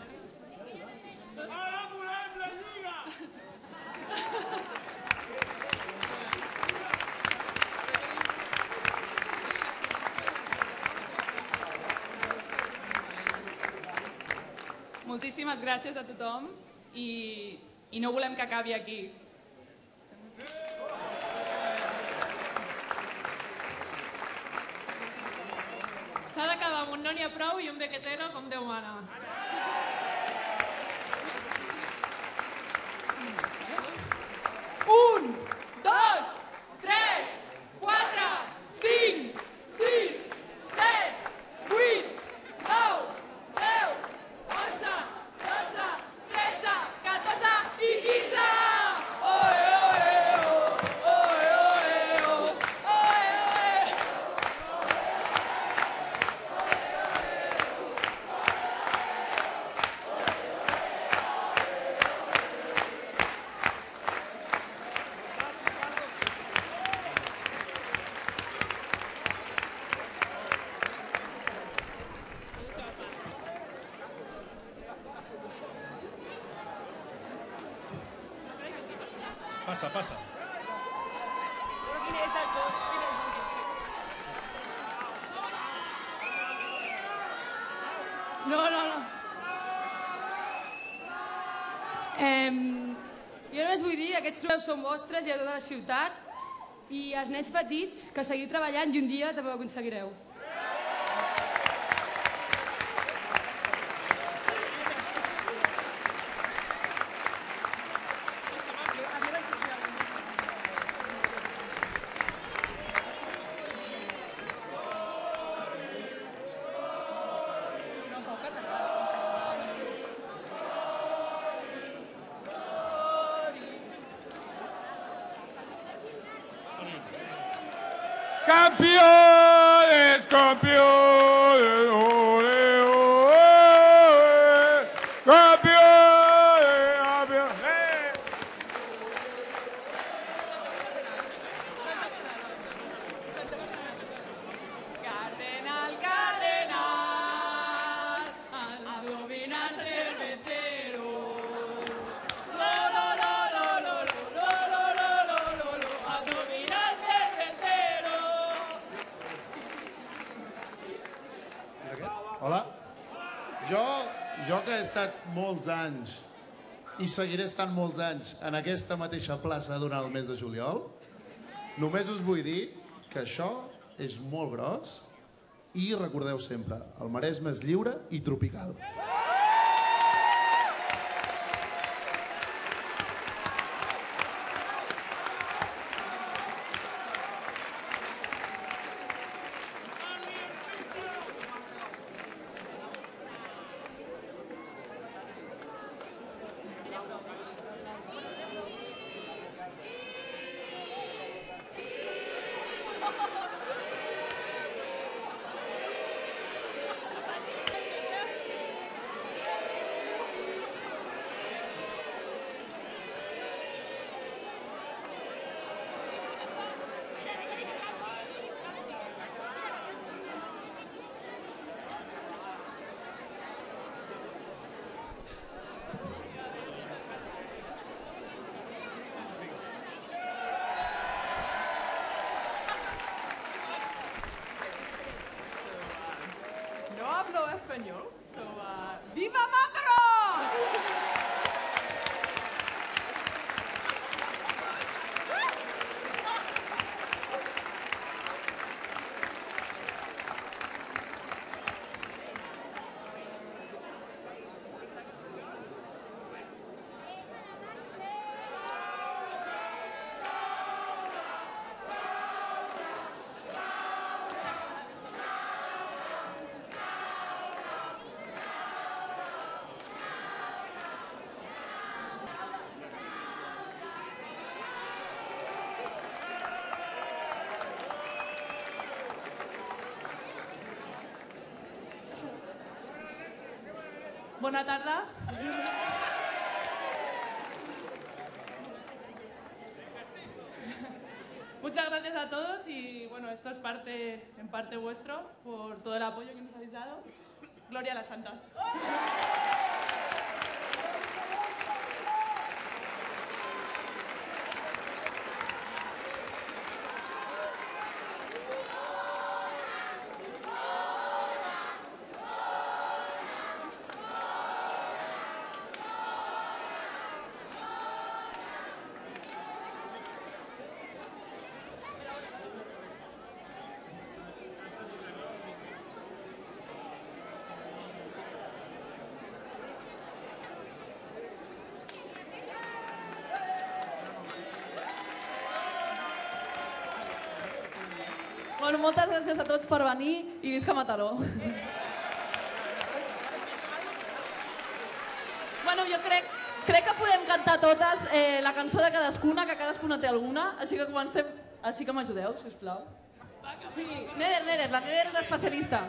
Moltíssimes gràcies a tothom i no volem que acabi aquí. S'ha d'acabar amb un no n'hi ha prou i un bequetero com Déu mana. Un, dos, tres, quatre, cinc, sis, set, vuit, nou, 10, 11, 12, 13, 14 i 15! Oe, oe, oh! Oe, oe, oh! Oe, oe! Passa, passa. Però quin és dels dos? Quin és dels dos? No. Jo només vull dir que aquests trofeus són vostres i a tota la ciutat i als nens petits que seguiu treballant i un dia també ho aconseguireu. ¡Campeones, campeones! ¡Ole, ole! ¡Campeones, campeones! Cardenal, cardenal, al dominar cervecero. Lo, lo, lo, lo, lo, lo, lo, lo, lo, lo, lo, al dominar cervecero. Hola. Jo que he estat molts anys i seguiré estant molts anys en aquesta mateixa plaça durant el mes de juliol, només us vull dir que això és molt gros i recordeu sempre, el Maresme és lliure i tropical. Bona tarda. Muchas gracias a todos y bueno, esto es en parte vuestro por todo el apoyo que nos habéis dado. Gloria a las santas. Bueno, moltes gràcies a tots per venir i visca Mataró. Bueno, jo crec que podem cantar totes la cançó de cadascuna, que cadascuna té alguna, així que comencem. Així que m'ajudeu, sisplau. Sí, Neder, la Neder és l'especialista.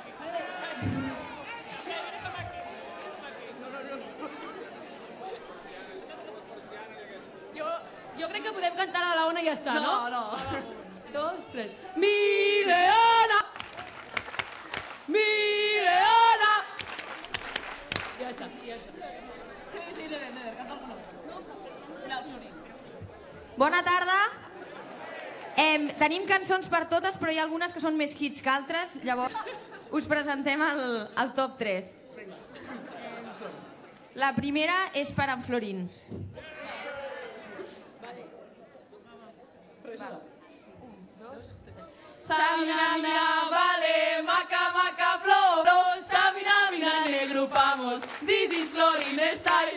Jo crec que podem cantar a la ona i ja està, no? No. 2, 3. Mi leona! Mi leona! Ja està. Sí, Neder, canta alguna cosa. Bona tarda. Tenim cançons per totes, però hi ha algunes que són més hits que altres, llavors us presentem el top 3. La primera és per en Florín. Samina, mina, vale, maca, maca, floro. Samina, mina, negro, vamos. This is Florin style.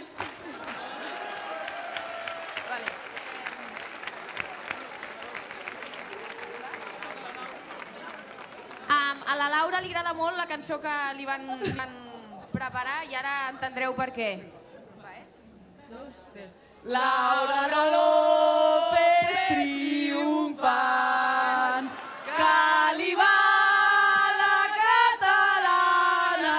A la Laura li agrada molt la cançó que li van preparar i ara entendreu per què. Laura López triomfant, que li va la catalana.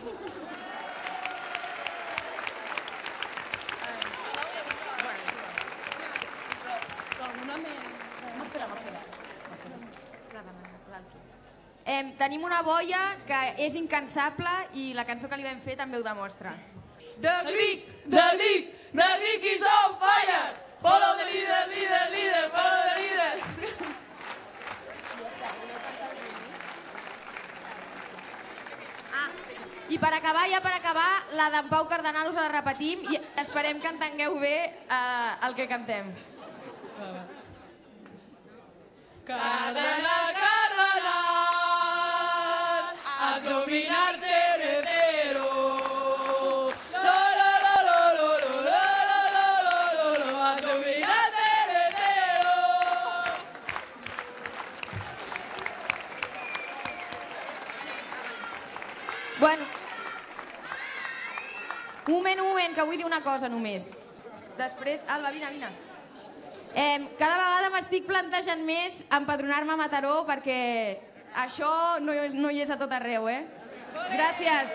Tenim una boia que és incansable i la cançó que li vam fer també ho demostra. The Greek is on fire! Follow the leader, follow the leader! I per acabar, la d'en Pau Cardenal us la repetim i esperem que entengueu bé el que cantem. Cardenal, a dominar heredero. A dominar heredero. Bueno, un moment, que vull dir una cosa només. Després, Alba, vine. Cada vegada m'estic plantejant més empadronar-me a Mataró perquè això no hi és a tot arreu, Gràcies.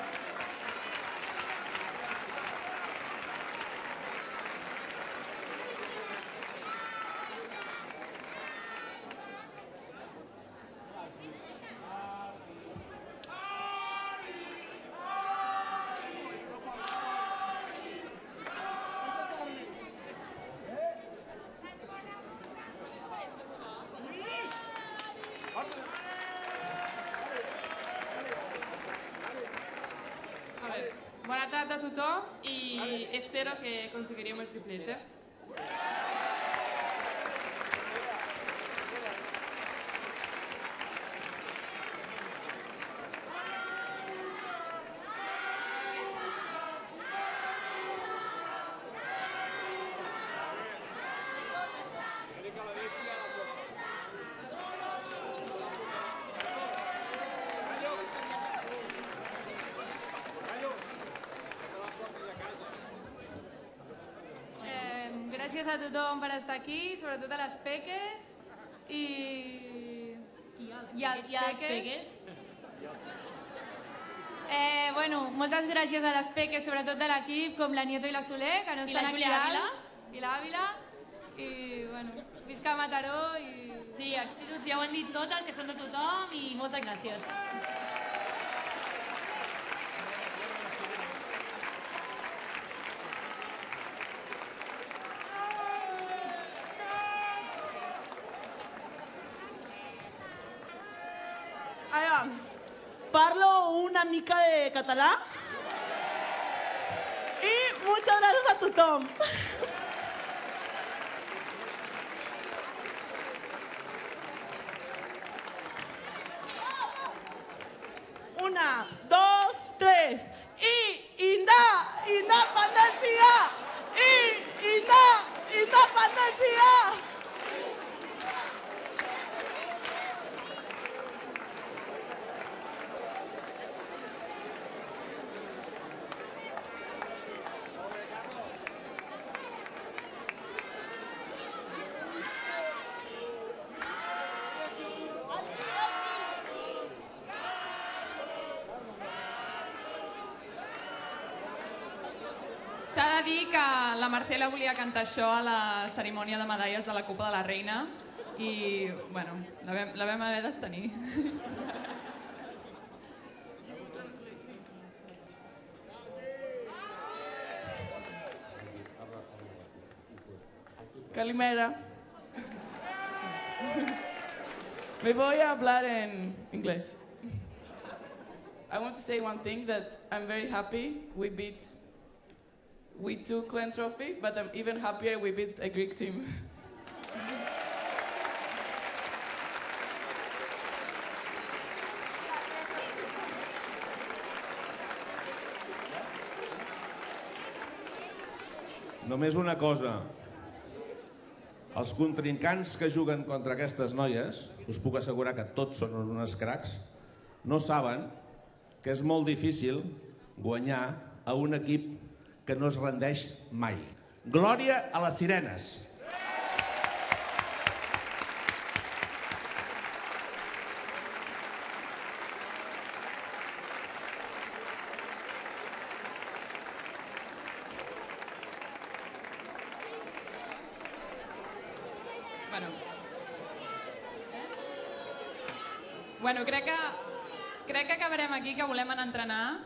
Buona tarda a tothom y espero que conseguiremos el triplete. Gràcies a tothom per estar aquí, sobretot a les peques i als peques. Bueno, moltes gràcies a les peques, sobretot de l'equip, com la Nieto i la Soler, que no I la estan aquí Júlia dalt. Ávila. I l'Àvila. I, bueno, visca Mataró i... Sí, actituds ja ho han dit totes, que són de tothom, i moltes gràcies. Parlo una mica de català i moltes gràcies a tothom. Una, dos, tres. Independència! Independència! S'ha de dir que la Marcela volia cantar això a la cerimònia de medalles de la Copa de la Reina i, bueno, la vam haver d'estenir. Calimera. Me voy a hablar en inglés. I want to say one thing, that I'm very happy we took Clan Trophy, but I'm even happier we beat a Greek team. Només una cosa. Els contrincants que juguen contra aquestes noies, us puc assegurar que tots són unes cracs, no saben que és molt difícil guanyar a un equip que no es rendeix mai. Glòria a les sirenes! Bueno, crec que acabarem aquí, que volem anar a entrenar.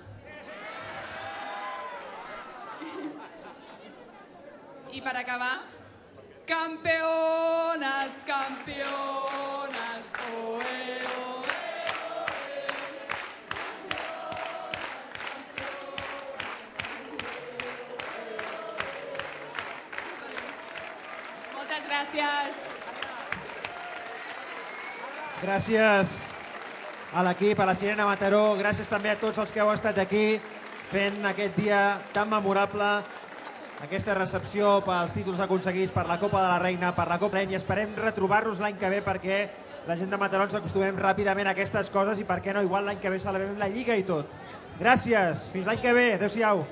I per acabar, campeones, campeones, oe, oe, moltes gràcies. Gràcies a l'equip, a la Sirena Mataró, gràcies també a tots els que heu estat aquí fent aquest dia tan memorable, aquesta recepció pels títols aconseguits per la Copa de la Reina, per la Copa de l'Any, i esperem retrobar-nos l'any que ve perquè la gent de Mataró ens acostumem ràpidament a aquestes coses i per què no, igual l'any que ve celebrem la Lliga i tot. Gràcies, fins l'any que ve, adéu-siau.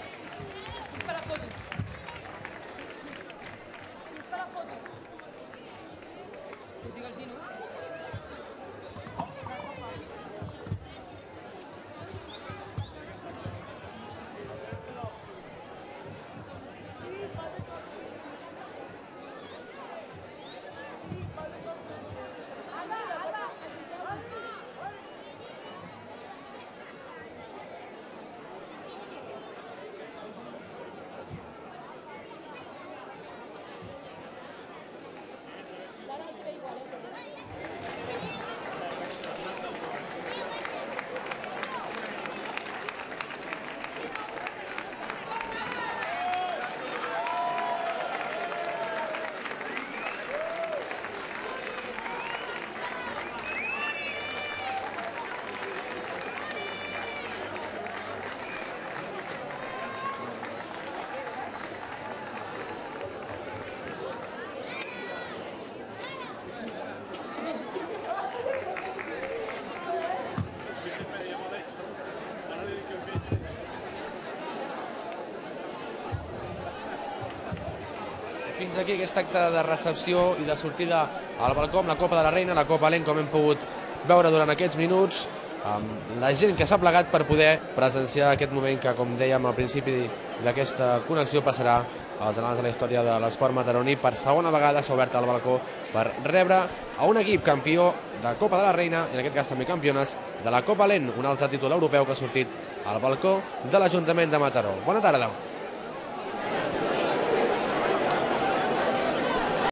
Fins aquí aquest acte de recepció i de sortida al balcó amb la Copa de la Reina, la Copa Lent, com hem pogut veure durant aquests minuts. amb la gent que s'ha plegat per poder presenciar aquest moment que, com dèiem al principi d'aquesta connexió, passarà als anals de la història de l'esport mataroní. Per segona vegada s'ha obert el balcó per rebre a un equip campió de Copa de la Reina, i en aquest cas també campiones de la Copa LEN, un altre títol europeu que ha sortit al balcó de l'Ajuntament de Mataró. Bona tarda.